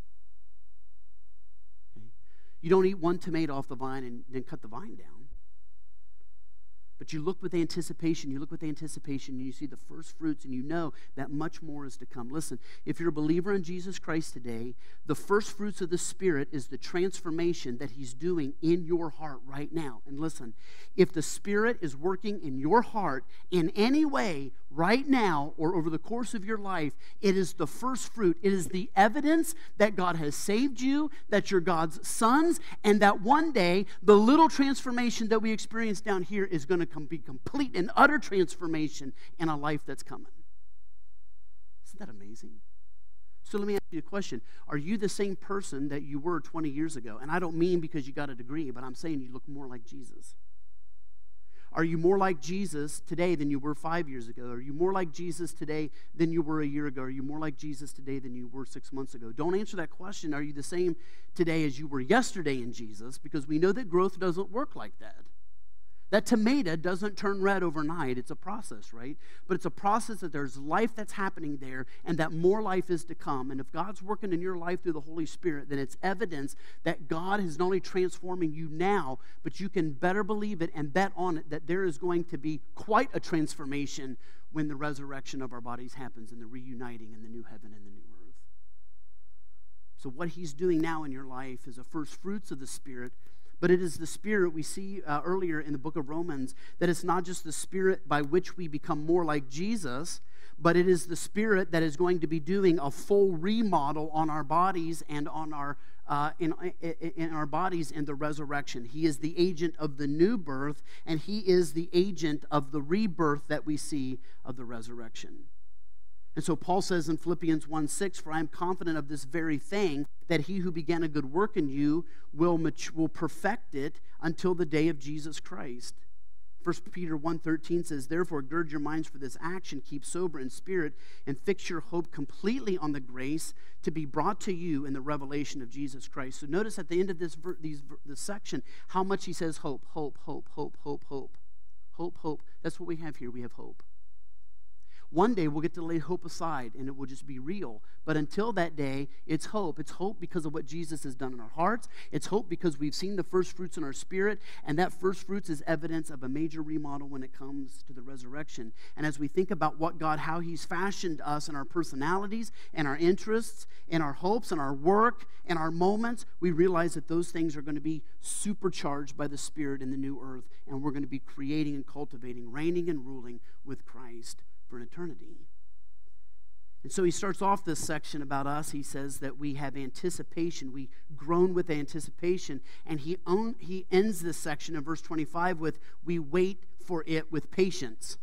Speaker 1: Okay? You don't eat one tomato off the vine and then cut the vine down. But you look with anticipation, and you see the first fruits, and you know that much more is to come. Listen, if you're a believer in Jesus Christ today, the first fruits of the Spirit is the transformation that He's doing in your heart right now. And listen, if the Spirit is working in your heart in any way right now or over the course of your life, it is the first fruit. It is the evidence that God has saved you, that you're God's sons, and that one day the little transformation that we experience down here is going to be complete and utter transformation in a life that's coming. Isn't that amazing? So let me ask you a question. Are you the same person that you were 20 years ago? And I don't mean because you got a degree, but I'm saying you look more like Jesus. Are you more like Jesus today than you were 5 years ago? Are you more like Jesus today than you were a year ago? Are you more like Jesus today than you were 6 months ago? Don't answer that question. Are you the same today as you were yesterday in Jesus? Because we know that growth doesn't work like that. That tomato doesn't turn red overnight. It's a process, right? But it's a process that there's life that's happening there and that more life is to come. And if God's working in your life through the Holy Spirit, then it's evidence that God is not only transforming you now, but you can better believe it and bet on it that there is going to be quite a transformation when the resurrection of our bodies happens and the reuniting in the new heaven and the new earth. So what he's doing now in your life is a first fruits of the Spirit. But it is the Spirit we see earlier in the book of Romans, that it's not just the Spirit by which we become more like Jesus, but it is the Spirit that is going to be doing a full remodel on our bodies and on our in our bodies in the resurrection. He is the agent of the new birth, and he is the agent of the rebirth that we see of the resurrection. And so Paul says in Philippians 1:6, "For I am confident of this very thing, that he who began a good work in you will perfect it until the day of Jesus Christ." 1 Peter 1:13 says, "Therefore gird your minds for this action, keep sober in spirit, and fix your hope completely on the grace to be brought to you in the revelation of Jesus Christ." So notice at the end of this section how much he says hope, hope, hope, hope, hope, hope, hope, hope. That's what we have here. We have hope. One day we'll get to lay hope aside and it will just be real. But until that day, it's hope. It's hope because of what Jesus has done in our hearts. It's hope because we've seen the first fruits in our spirit. And that first fruits is evidence of a major remodel when it comes to the resurrection. And as we think about what God, how he's fashioned us in our personalities and our interests and our hopes and our work and our moments, we realize that those things are going to be supercharged by the Spirit in the new earth. And we're going to be creating and cultivating, reigning and ruling with Christ for an eternity. And so he starts off this section about us. He says that we have anticipation. We groan with anticipation. And he ends this section in verse 25 with, "We wait for it with patience."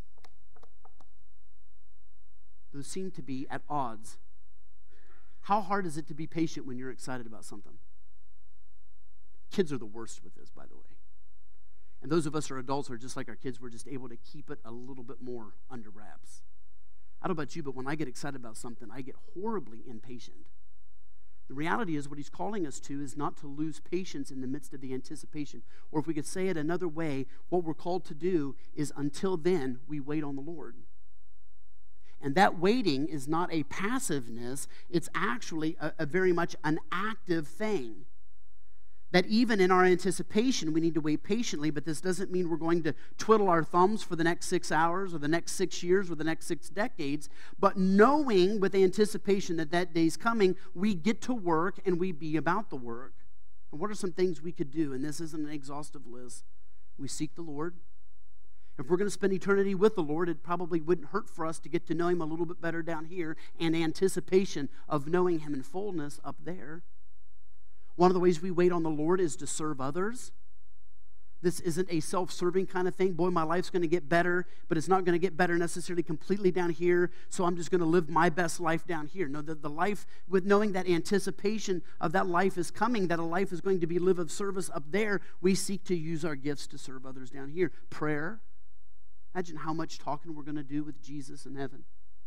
Speaker 1: Those seem to be at odds. How hard is it to be patient when you're excited about something? Kids are the worst with this, by the way. And those of us who are adults are just like our kids. We're just able to keep it a little bit more under wraps. I don't know about you, but when I get excited about something, I get horribly impatient. The reality is what he's calling us to is not to lose patience in the midst of the anticipation. Or if we could say it another way, what we're called to do is until then, we wait on the Lord. And that waiting is not a passiveness. It's actually a very much an active thing. That even in our anticipation, we need to wait patiently, but this doesn't mean we're going to twiddle our thumbs for the next 6 hours or the next 6 years or the next 6 decades, but knowing with anticipation that that day's coming, we get to work and we be about the work. And what are some things we could do? And this isn't an exhaustive list. We seek the Lord. If we're going to spend eternity with the Lord, it probably wouldn't hurt for us to get to know him a little bit better down here and anticipation of knowing him in fullness up there. One of the ways we wait on the Lord is to serve others. This isn't a self-serving kind of thing. Boy, my life's going to get better, but it's not going to get better necessarily completely down here, so I'm just going to live my best life down here. No, the life with knowing that anticipation of that life is coming, that a life is going to be live of service up there, we seek to use our gifts to serve others down here. Prayer. Imagine how much talking we're going to do with Jesus in heaven.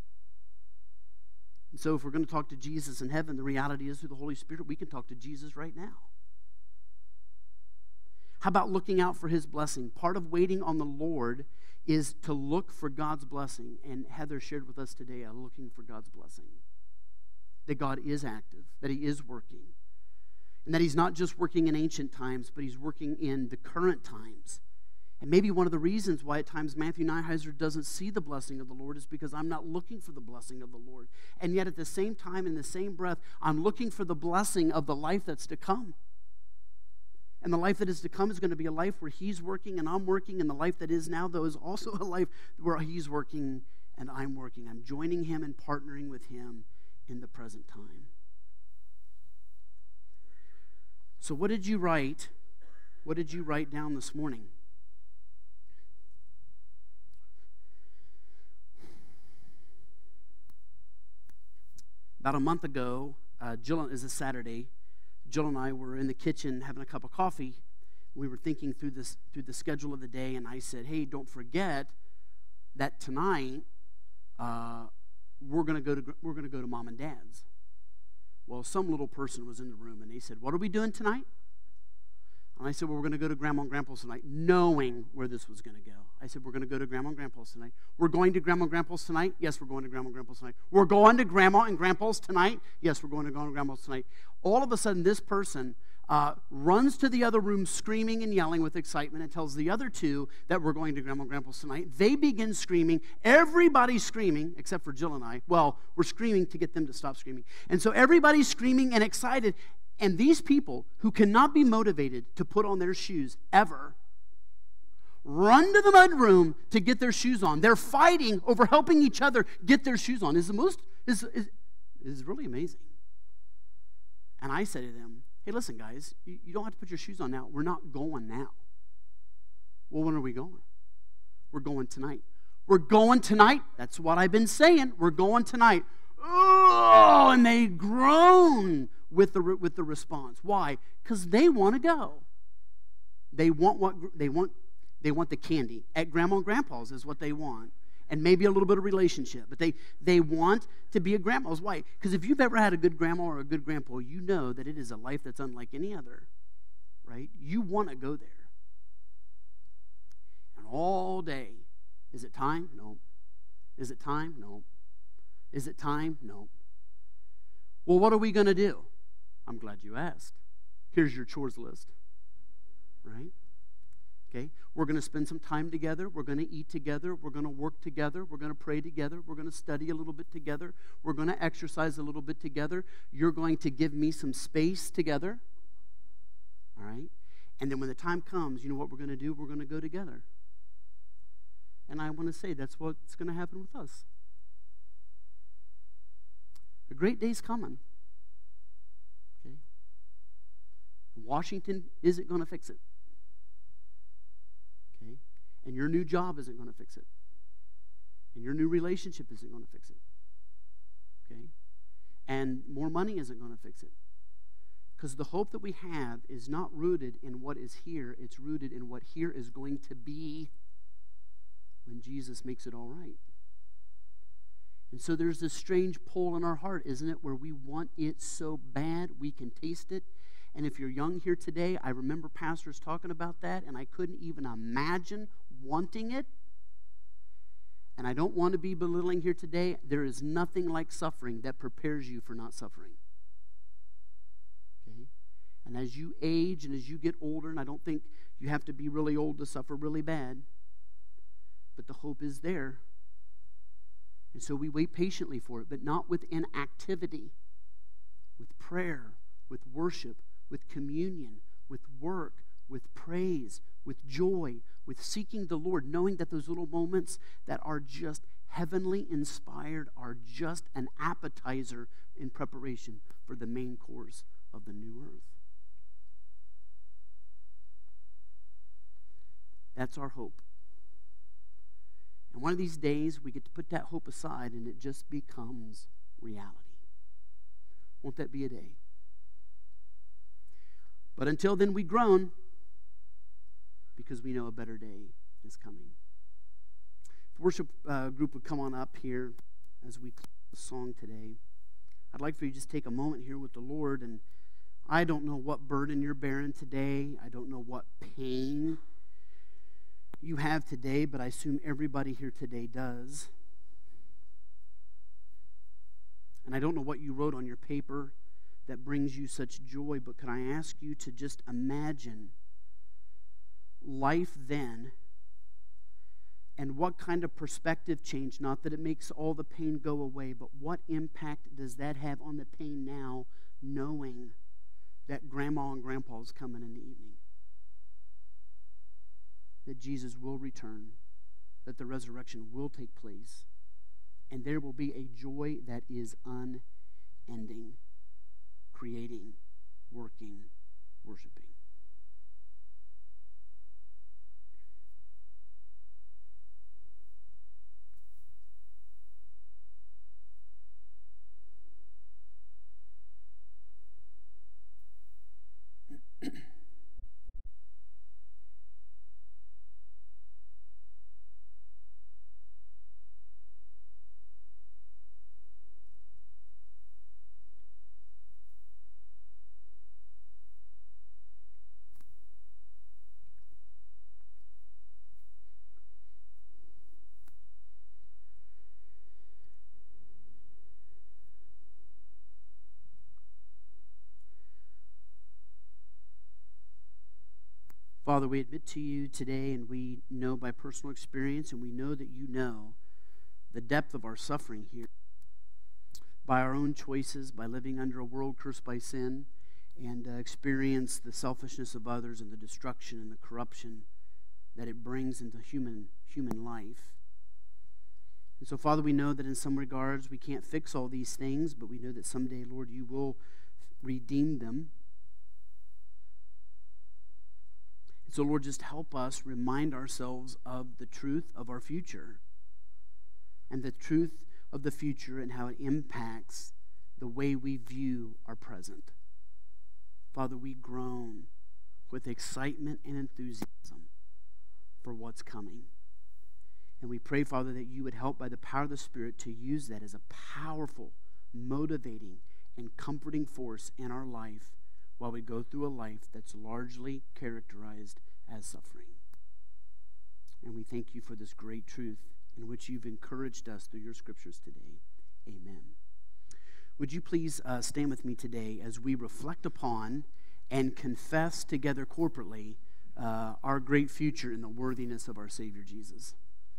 Speaker 1: And so if we're going to talk to Jesus in heaven, the reality is through the Holy Spirit, we can talk to Jesus right now. How about looking out for his blessing? Part of waiting on the Lord is to look for God's blessing. And Heather shared with us today, looking for God's blessing. That God is active, that he is working. And that he's not just working in ancient times, but he's working in the current times. And maybe one of the reasons why at times Matthew Nyheiser doesn't see the blessing of the Lord is because I'm not looking for the blessing of the Lord. And yet at the same time, in the same breath, I'm looking for the blessing of the life that's to come. And the life that is to come is going to be a life where he's working and I'm working, and the life that is now, though, is also a life where he's working and I'm working. I'm joining him and partnering with him in the present time. So what did you write? What did you write down this morning? About a month ago, Jill, it was a Saturday, Jill and I were in the kitchen having a cup of coffee We were thinking through the schedule of the day, and I said, hey, don't forget that tonight we're going to go to Mom and Dad's. Well, some little person was in the room, and they said, what are we doing tonight? And I said, well, we're going to go to Grandma and Grandpa's tonight, knowing where this was going to go. I said, we're going to go to Grandma and Grandpa's tonight. We're going to Grandma and Grandpa's tonight? Yes, we're going to Grandma and Grandpa's tonight. We're going to Grandma and Grandpa's tonight? Yes, we're going to Grandma and Grandpa's tonight. All of a sudden, this person runs to the other room screaming and yelling with excitement and tells the other two that we're going to Grandma and Grandpa's tonight. They begin screaming. Everybody's screaming, except for Jill and I. Well, we're screaming to get them to stop screaming. And so everybody's screaming and excited. And these people who cannot be motivated to put on their shoes ever run to the mudroom to get their shoes on. They're fighting over helping each other get their shoes on. Is really amazing. And I said to them, hey, listen, guys, you don't have to put your shoes on now. We're not going now. Well, when are we going? We're going tonight. We're going tonight? That's what I've been saying. We're going tonight. Oh, and they groan with the response. Why? Because they want to go. They want the candy. At Grandma and Grandpa's is what they want. And maybe a little bit of relationship. But they want to be a grandma's wife. Because if you've ever had a good grandma or a good grandpa, you know that it is a life that's unlike any other. Right? You want to go there. And all day, is it time? No. Is it time? No. Is it time? No. Well, what are we going to do? I'm glad you asked. Here's your chores list. Right? Okay? We're going to spend some time together. We're going to eat together. We're going to work together. We're going to pray together. We're going to study a little bit together. We're going to exercise a little bit together. You're going to give me some space together. All right? And then when the time comes, you know what we're going to do? We're going to go together. And I want to say that's what's going to happen with us. A great day's coming. Okay? Washington isn't going to fix it. Okay? And your new job isn't going to fix it. And your new relationship isn't going to fix it. Okay? And more money isn't going to fix it. Because the hope that we have is not rooted in what is here. It's rooted in what here is going to be when Jesus makes it all right. And so there's this strange pull in our heart, isn't it, where we want it so bad we can taste it. And if you're young here today, I remember pastors talking about that, and I couldn't even imagine wanting it. And I don't want to be belittling here today. There is nothing like suffering that prepares you for not suffering. Okay? And as you age and as you get older, and I don't think you have to be really old to suffer really bad, but the hope is there. And so we wait patiently for it, but not with inactivity, with prayer, with worship, with communion, with work, with praise, with joy, with seeking the Lord, knowing that those little moments that are just heavenly inspired are just an appetizer in preparation for the main course of the new earth. That's our hope. And one of these days, we get to put that hope aside, and it just becomes reality. Won't that be a day? But until then, we groan because we know a better day is coming. If the worship group would come on up here as we close the song today, I'd like for you to just take a moment here with the Lord. And I don't know what burden you're bearing today. I don't know what pain you have today, but I assume everybody here today does. And I don't know what you wrote on your paper that brings you such joy, but can I ask you to just imagine life then and what kind of perspective change, not that it makes all the pain go away, but what impact does that have on the pain now, knowing that Grandma and Grandpa is coming in the evening? That Jesus will return, that the resurrection will take place, and there will be a joy that is unending, creating, working, worshiping. Father, we admit to you today, and we know by personal experience, and we know that you know the depth of our suffering here. By our own choices, by living under a world cursed by sin, and experience the selfishness of others and the destruction and the corruption that it brings into human life. And so, Father, we know that in some regards we can't fix all these things, but we know that someday, Lord, you will redeem them. And so, Lord, just help us remind ourselves of the truth of our future and the truth of the future and how it impacts the way we view our present. Father, we groan with excitement and enthusiasm for what's coming. And we pray, Father, that you would help by the power of the Spirit to use that as a powerful, motivating, and comforting force in our life while we go through a life that's largely characterized as suffering. And we thank you for this great truth in which you've encouraged us through your scriptures today. Amen. Would you please stand with me today as we reflect upon and confess together corporately our great future in the worthiness of our Savior Jesus.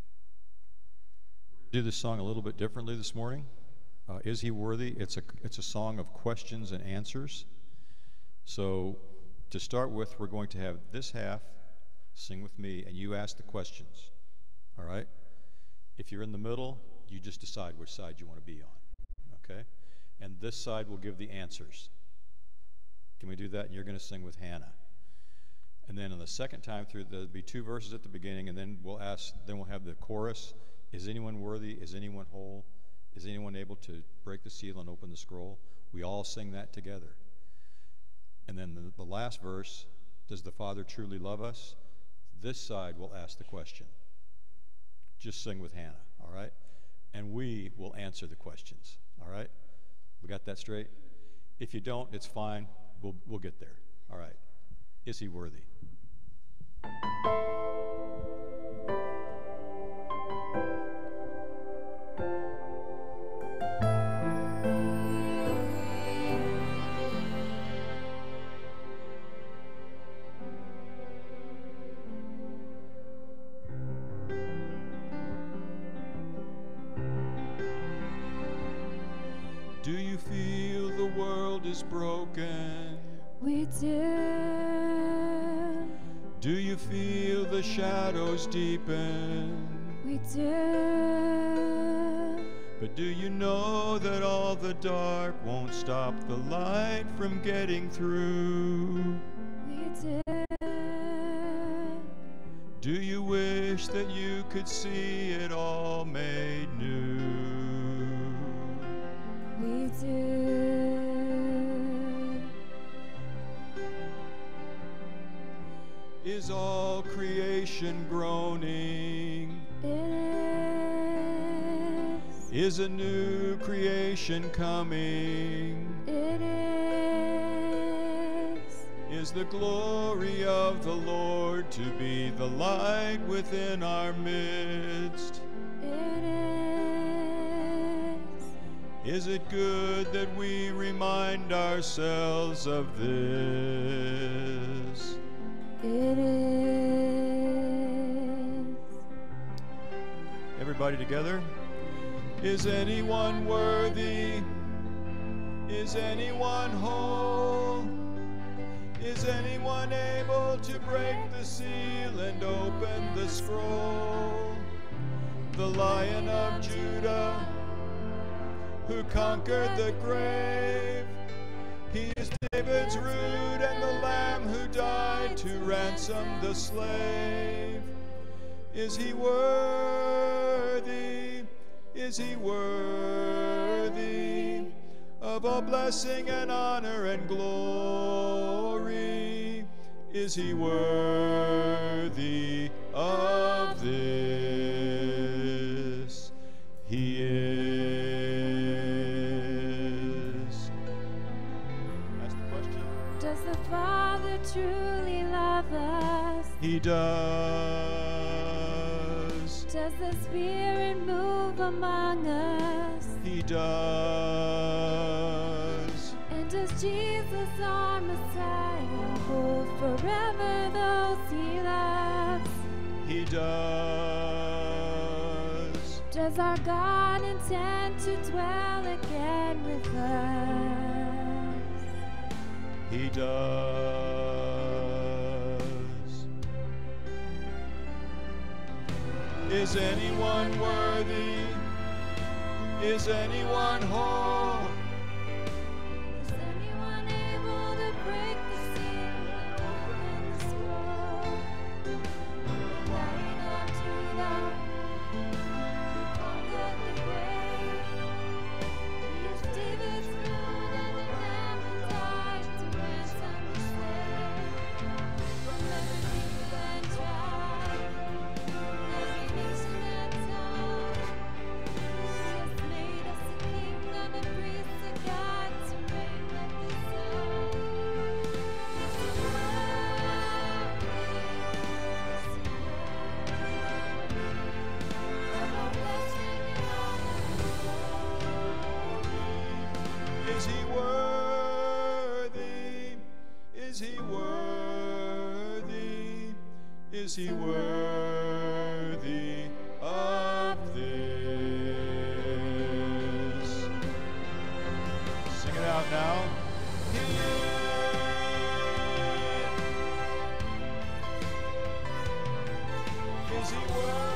Speaker 5: Do this song a little bit differently this morning. Is he worthy? It's a song of questions and answers. So to start with, we're going to have this half sing with me, and you ask the questions. All right? If you're in the middle, you just decide which side you want to be on. Okay? And this side will give the answers. Can we do that? And you're going to sing with Hannah. And then on the second time through, there'll be 2 verses at the beginning, and then we'll have the chorus. Is anyone worthy? Is anyone whole? Is anyone able to break the seal and open the scroll? We all sing that together. And then the last verse, does the Father truly love us? This side will ask the question. Just sing with Hannah, all right? And we will answer the questions, all right? We got that straight? If you don't, it's fine. We'll get there, all right? Is he worthy? Do you feel the world is broken?
Speaker 3: We do.
Speaker 5: Do you feel the shadows deepen?
Speaker 3: We do.
Speaker 5: But do you know that all the dark won't stop the light from getting through?
Speaker 3: We do.
Speaker 5: Do you wish that you could see it all made new?
Speaker 3: We do.
Speaker 5: Is all creation groaning?
Speaker 3: It is.
Speaker 5: Is a new creation coming?
Speaker 3: It is.
Speaker 5: Is the glory of the Lord to be the light within our midst?
Speaker 3: It is.
Speaker 5: Is it good that we remind ourselves of this?
Speaker 3: It is.
Speaker 5: Everybody together. Is anyone worthy? Is anyone whole? Is anyone able to break the seal and open the scroll? The Lion of Judah, who conquered the grave. He is David's root and the Lamb who died to ransom the slave. Is he worthy? Is he worthy of all blessing and honor and glory? Is he worthy of this? He is. Ask the question.
Speaker 3: Does the Father truly love us?
Speaker 5: He does.
Speaker 3: Does the Spirit move among us?
Speaker 5: He does.
Speaker 3: And Does Jesus our Messiah hold forever those he loves?
Speaker 5: He does.
Speaker 3: Does our God intend to dwell again with us?
Speaker 5: He does. Is anyone worthy? Is anyone whole?
Speaker 3: Is anyone able to break the seal and open the scroll? Lying unto the conquered the grave. He is David's throne and the Lamb who died to ransom the slave. From every people and tribe, every nation and tongue. He has made us a kingdom and priests of God to reign with the sun. Is he worthy? Of all blessing and honor and glory.
Speaker 5: Is he worthy? Is he worthy? Is he worthy of this? Sing it out now. Is he worthy?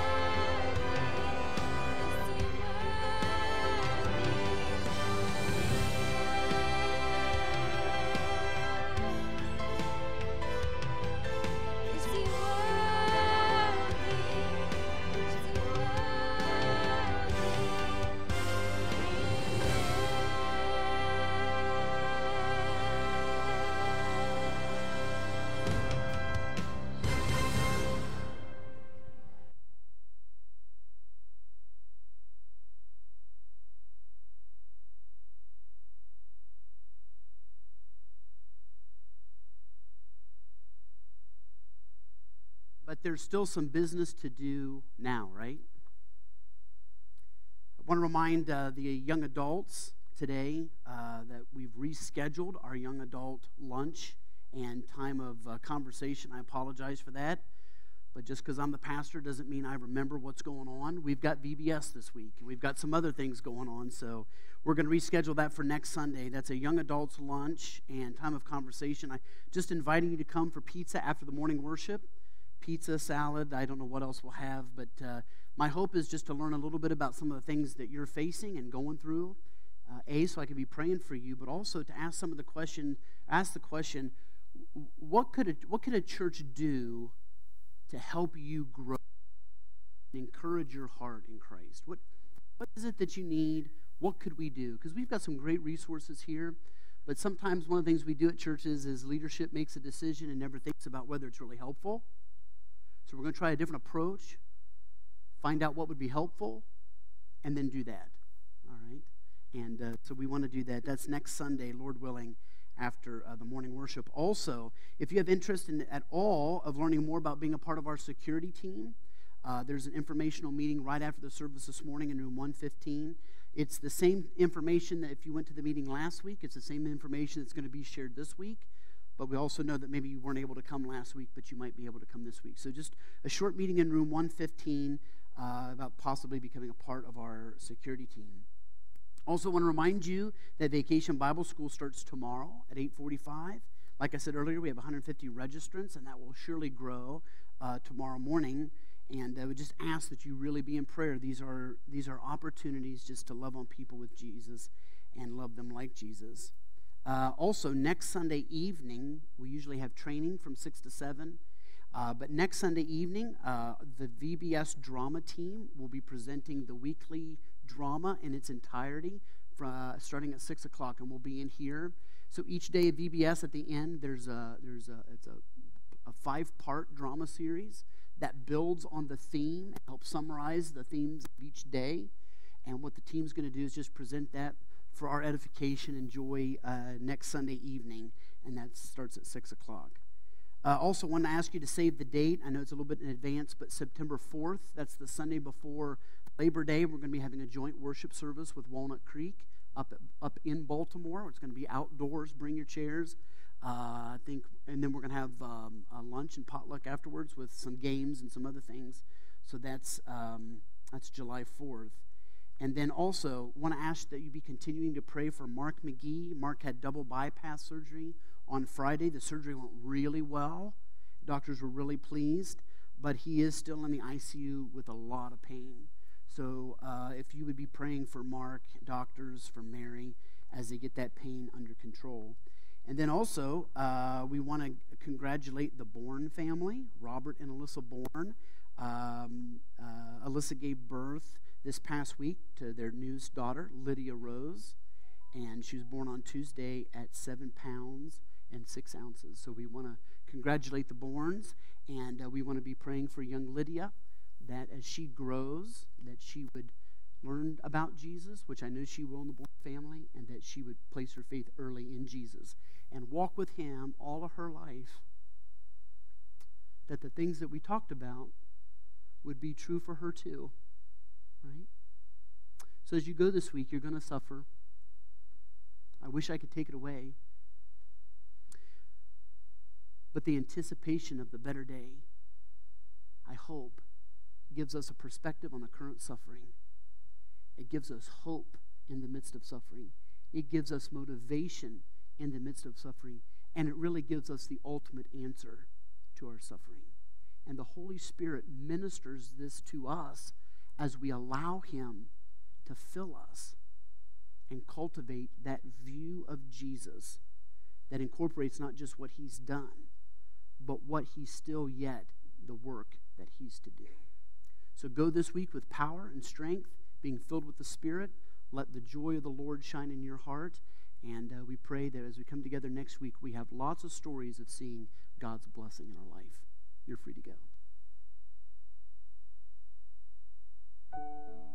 Speaker 3: Is he
Speaker 1: But there's still some business to do now, right? I want to remind the young adults today that we've rescheduled our young adult lunch and time of conversation. I apologize for that. But just because I'm the pastor doesn't mean I remember what's going on. We've got VBS this week, and we've got some other things going on. So we're going to reschedule that for next Sunday. That's a young adults lunch and time of conversation. I just inviting you to come for pizza after the morning worship. Pizza, salad, I don't know what else we'll have. But my hope is just to learn a little bit about some of the things that you're facing and going through. So I can be praying for you, but also to ask the question, what could a church do to help you grow and encourage your heart in Christ? What is it that you need? What could we do? Because we've got some great resources here, but sometimes one of the things we do at churches is leadership makes a decision and never thinks about whether it's really helpful. So we're going to try a different approach, find out what would be helpful, and then do that. All right? And so we want to do that. That's next Sunday, Lord willing, after the morning worship. Also, if you have interest at all of learning more about being a part of our security team, there's an informational meeting right after the service this morning in room 115. It's the same information that if you went to the meeting last week, it's the same information that's going to be shared this week. But we also know that maybe you weren't able to come last week, but you might be able to come this week. So just a short meeting in room 115 about possibly becoming a part of our security team. Also want to remind you that Vacation Bible School starts tomorrow at 8:45. Like I said earlier, we have 150 registrants, and that will surely grow tomorrow morning. And I would just ask that you really be in prayer. These are opportunities just to love on people with Jesus and love them like Jesus. Also, next Sunday evening, we usually have training from 6 to 7. But next Sunday evening, the VBS drama team will be presenting the weekly drama in its entirety starting at 6 o'clock, and we'll be in here. So each day of VBS at the end, it's a 5-part drama series that builds on the theme and helps summarize the themes of each day. And what the team's going to do is just present that for our edification and joy next Sunday evening, and that starts at 6 o'clock. Also, want to ask you to save the date. I know it's a little bit in advance, but September 4th, that's the Sunday before Labor Day, we're going to be having a joint worship service with Walnut Creek up in Baltimore. It's going to be outdoors. Bring your chairs. I think, and then we're going to have a lunch and potluck afterwards with some games and some other things. So that's July 4th. And then also want to ask that you be continuing to pray for Mark McGee. Mark had double bypass surgery on Friday. The surgery went really well. Doctors were really pleased, but he is still in the ICU with a lot of pain. So if you would be praying for Mark, doctors, for Mary, as they get that pain under control. And then also, we want to congratulate the Bourne family, Robert and Alyssa Bourne. Alyssa gave birth this past week to their newest daughter, Lydia Rose, and she was born on Tuesday at 7 pounds and 6 ounces. So we want to congratulate the Bournes, and we want to be praying for young Lydia, that as she grows, that she would learn about Jesus, which I know she will in the Bourne family, and that she would place her faith early in Jesus and walk with him all of her life, that the things that we talked about would be true for her too, right? So as you go this week, you're going to suffer. I wish I could take it away. But the anticipation of the better day, I hope, gives us a perspective on the current suffering. It gives us hope in the midst of suffering. It gives us motivation in the midst of suffering. And it really gives us the ultimate answer to our suffering. And the Holy Spirit ministers this to us as we allow him to fill us and cultivate that view of Jesus that incorporates not just what he's done, but what he's still yet, the work that he's to do. So go this week with power and strength, being filled with the Spirit. Let the joy of the Lord shine in your heart. And we pray that as we come together next week, we have lots of stories of seeing God's blessing in our life. You're free to go.